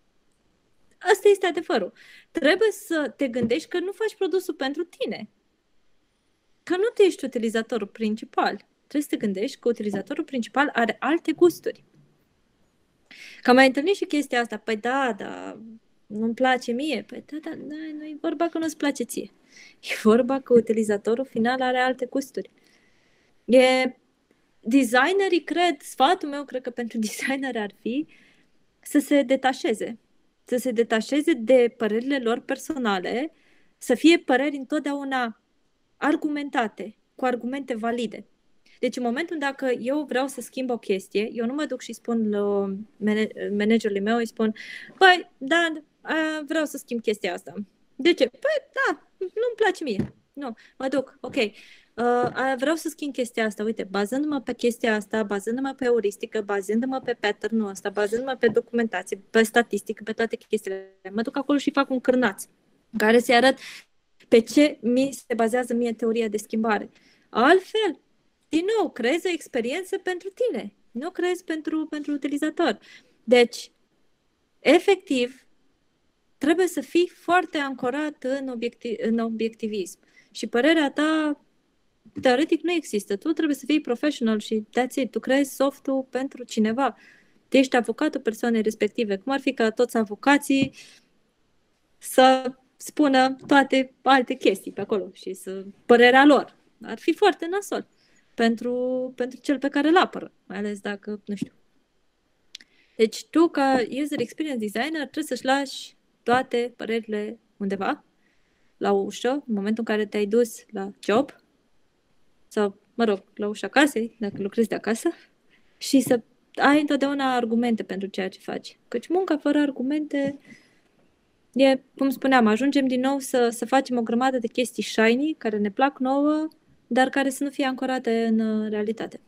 asta este adevărul. Trebuie să te gândești că nu faci produsul pentru tine. Că nu tu ești utilizatorul principal. Trebuie să te gândești că utilizatorul principal are alte gusturi. Că am mai întâlnit și chestia asta. Păi da, da, nu-mi place mie. Păi da, da, nu e vorba că nu-ți place ție. E vorba că utilizatorul final are alte gusturi. E... Designerii, cred, sfatul meu, cred că pentru designeri ar fi să se detașeze. Să se detașeze de părerile lor personale, să fie păreri întotdeauna argumentate, cu argumente valide. Deci în momentul dacă eu vreau să schimb o chestie, eu nu mă duc și spun managerului meu, îi spun, păi, da, vreau să schimb chestia asta. De ce? Păi, da, nu-mi place mie. Nu, mă duc, ok. Uh, vreau să schimb chestia asta, uite, bazându-mă pe chestia asta, bazându-mă pe euristică, bazându-mă pe pattern-ul ăsta, bazându-mă pe documentație, pe statistică, pe toate chestiile. Mă duc acolo și fac un cârnaț care să-i arăt pe ce mi se bazează mie teoria de schimbare. Altfel, din nou, creezi o experiență pentru tine, nu creezi pentru, pentru utilizator. Deci, efectiv, trebuie să fii foarte ancorat în, obiectiv, în obiectivism. Și părerea ta teoretic nu există. Tu trebuie să fii professional și that's it. Tu creezi softul pentru cineva. Tu ești avocatul persoanei respective. Cum ar fi ca toți avocații să spună toate alte chestii pe acolo și să părerea lor. Ar fi foarte nasol pentru, pentru cel pe care îl apără. Mai ales dacă, nu știu. Deci tu, ca user experience designer, trebuie să-și lași toate părerile undeva, la ușă, în momentul în care te-ai dus la job, sau, mă rog, la ușa casei, dacă lucrezi de acasă, și să ai întotdeauna argumente pentru ceea ce faci. Căci munca fără argumente e, cum spuneam, ajungem din nou să, să facem o grămadă de chestii shiny, care ne plac nouă, dar care să nu fie ancorate în realitate.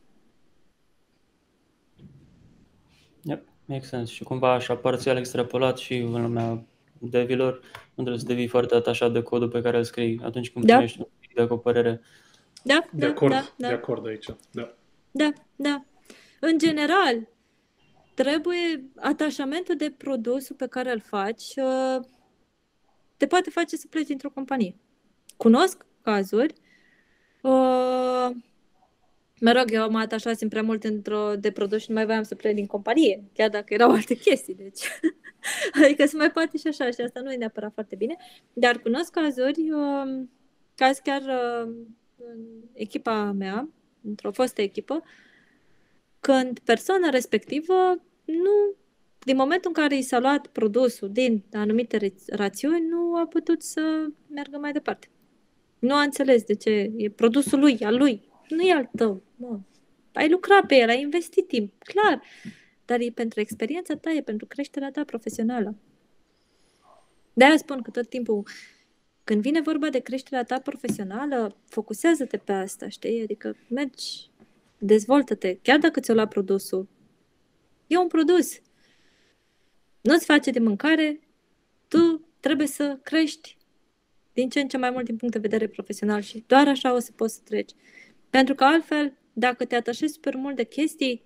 Yep, make sense. Și cumva așa parțial extrapolat și în lumea devilor, nu trebuie să devii foarte atașat de codul pe care îl scrii atunci când Da. primești un feedback, o părere. Da, De da, acord, da, da. de acord aici. Da. Da, da. În general, trebuie atașamentul de produsul pe care îl faci, uh, te poate face să pleci dintr-o companie. Cunosc cazuri, uh, mă rog, eu mă atașasem prea mult într-o de produs și nu mai voiam să plec din companie, chiar dacă erau alte chestii, deci adică se mai poate și așa și asta nu e neapărat foarte bine, dar cunosc cazuri, uh, caz chiar uh, în echipa mea, într-o fostă echipă, când persoana respectivă nu, din momentul în care i s-a luat produsul din anumite rațiuni, nu a putut să meargă mai departe. Nu a înțeles de ce e produsul lui, al lui, nu e al tău. Nu. Ai lucrat pe el, ai investit timp, clar, dar e pentru experiența ta, e pentru creșterea ta profesională. De-aia spun că tot timpul când vine vorba de creșterea ta profesională, focusează-te pe asta, știi? Adică mergi, dezvoltă-te, chiar dacă ți-o lua produsul. E un produs. Nu-ți face de mâncare, tu trebuie să crești din ce în ce mai mult din punct de vedere profesional și doar așa o să poți să treci. Pentru că altfel, dacă te atașezi super mult de chestii,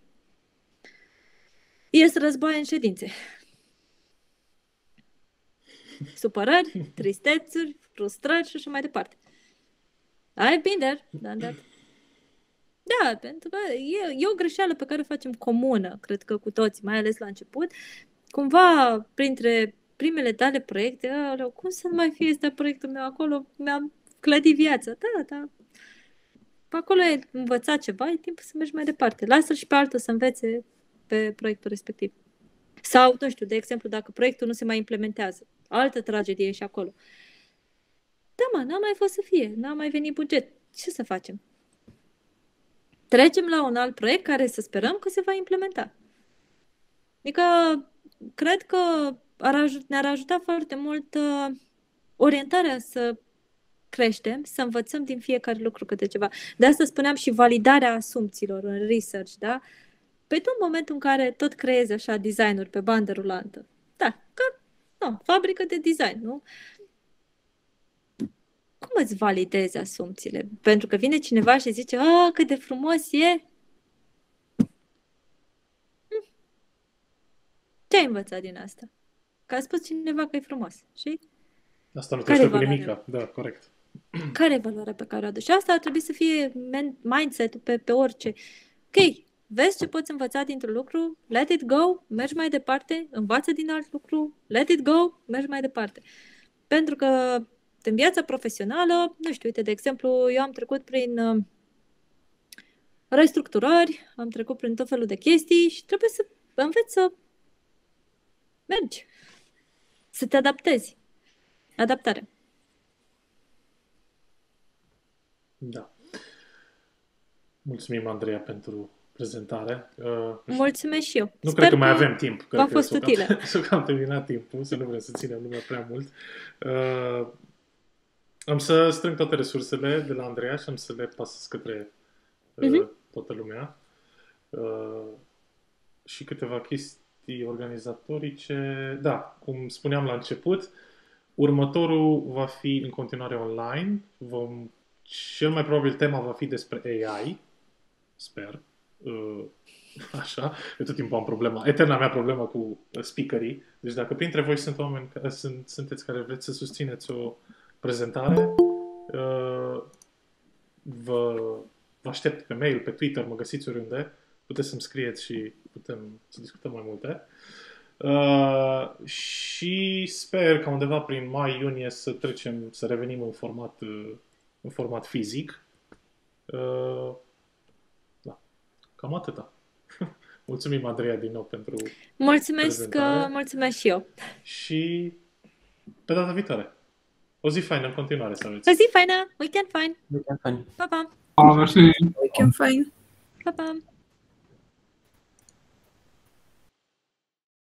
ies războaie în ședințe. Supărări, tristețuri, frustrări și așa mai departe. I've been there, done that. Da, pentru că e, e o greșeală pe care o facem comună, cred că cu toți, mai ales la început. Cumva, printre primele tale proiecte, aleu, cum să nu mai fie este proiectul meu acolo, mi-am clădit viața. Da, da. Pe acolo ai învățat ceva, e timpul să mergi mai departe. Lasă-l și pe altul să învețe pe proiectul respectiv. Sau, nu știu, de exemplu, dacă proiectul nu se mai implementează. Altă tragedie și acolo. Da, mă, n-a mai fost să fie, n-a mai venit buget. Ce să facem? Trecem la un alt proiect care să sperăm că se va implementa. Adică, cred că ar aj- ne-ar ajuta foarte mult uh, orientarea să creștem, să învățăm din fiecare lucru câte ceva. De asta spuneam și validarea asumțiilor în research, da? Pe tu în momentul în care tot creezi așa design-uri pe bandă rulantă, da, că no, fabrică de design, nu? Cum îți validezi asumțiile? Pentru că vine cineva și zice, a, cât de frumos e. Hm. Ce ai învățat din asta? Că a spus cineva că e frumos, și? Asta nu te Care ajută cu valoare? nimica. Da, corect. Care e valoarea pe care o aduci? Și asta ar trebui să fie mindset-ul pe, pe orice. Ok, vezi ce poți învăța dintr-un lucru, let it go, mergi mai departe, învață din alt lucru, let it go, mergi mai departe. Pentru că în viața profesională, nu știu, uite, de exemplu, eu am trecut prin uh, restructurări, am trecut prin tot felul de chestii și trebuie să înveți să mergi, să te adaptezi. Adaptare. Da. Mulțumim, Andreea, pentru prezentare. Uh, Mulțumesc și eu. Nu Sper cred că mai avem timp. Cred v-a că fost s-o cam- utilă. s-o cam terminat timpul, să nu vrem să ținem lumea prea mult. Uh, am să strâng toate resursele de la Andreea și am să le pasez către uh, Mhm. toată lumea. Uh, și câteva chestii organizatorice. Da, cum spuneam la început, următorul va fi în continuare online. Vom, cel mai probabil tema va fi despre A I. Sper. Uh, Așa. Eu tot timpul am problema. Eterna mea problemă cu uh, speakerii. Deci dacă printre voi sunt oameni care sunt, sunteți care vreți să susțineți o prezentare, uh, vă, vă aștept pe mail, pe Twitter, mă găsiți oriunde. Puteți să-mi scrieți și putem să discutăm mai multe. Uh, și sper că undeva prin mai-iunie să trecem, să revenim în format, uh, în format fizic. Uh, da. Cam atâta. Mulțumim, Andreea, din nou pentru Mulțumesc, prezentare. că, mulțumesc și eu. Și pe data viitoare. O zi faină în continuare să aveți. O zi faină, weekend fain. Fain. Pa, pa. Ah, mersi. Weekend fine. Pa, pa.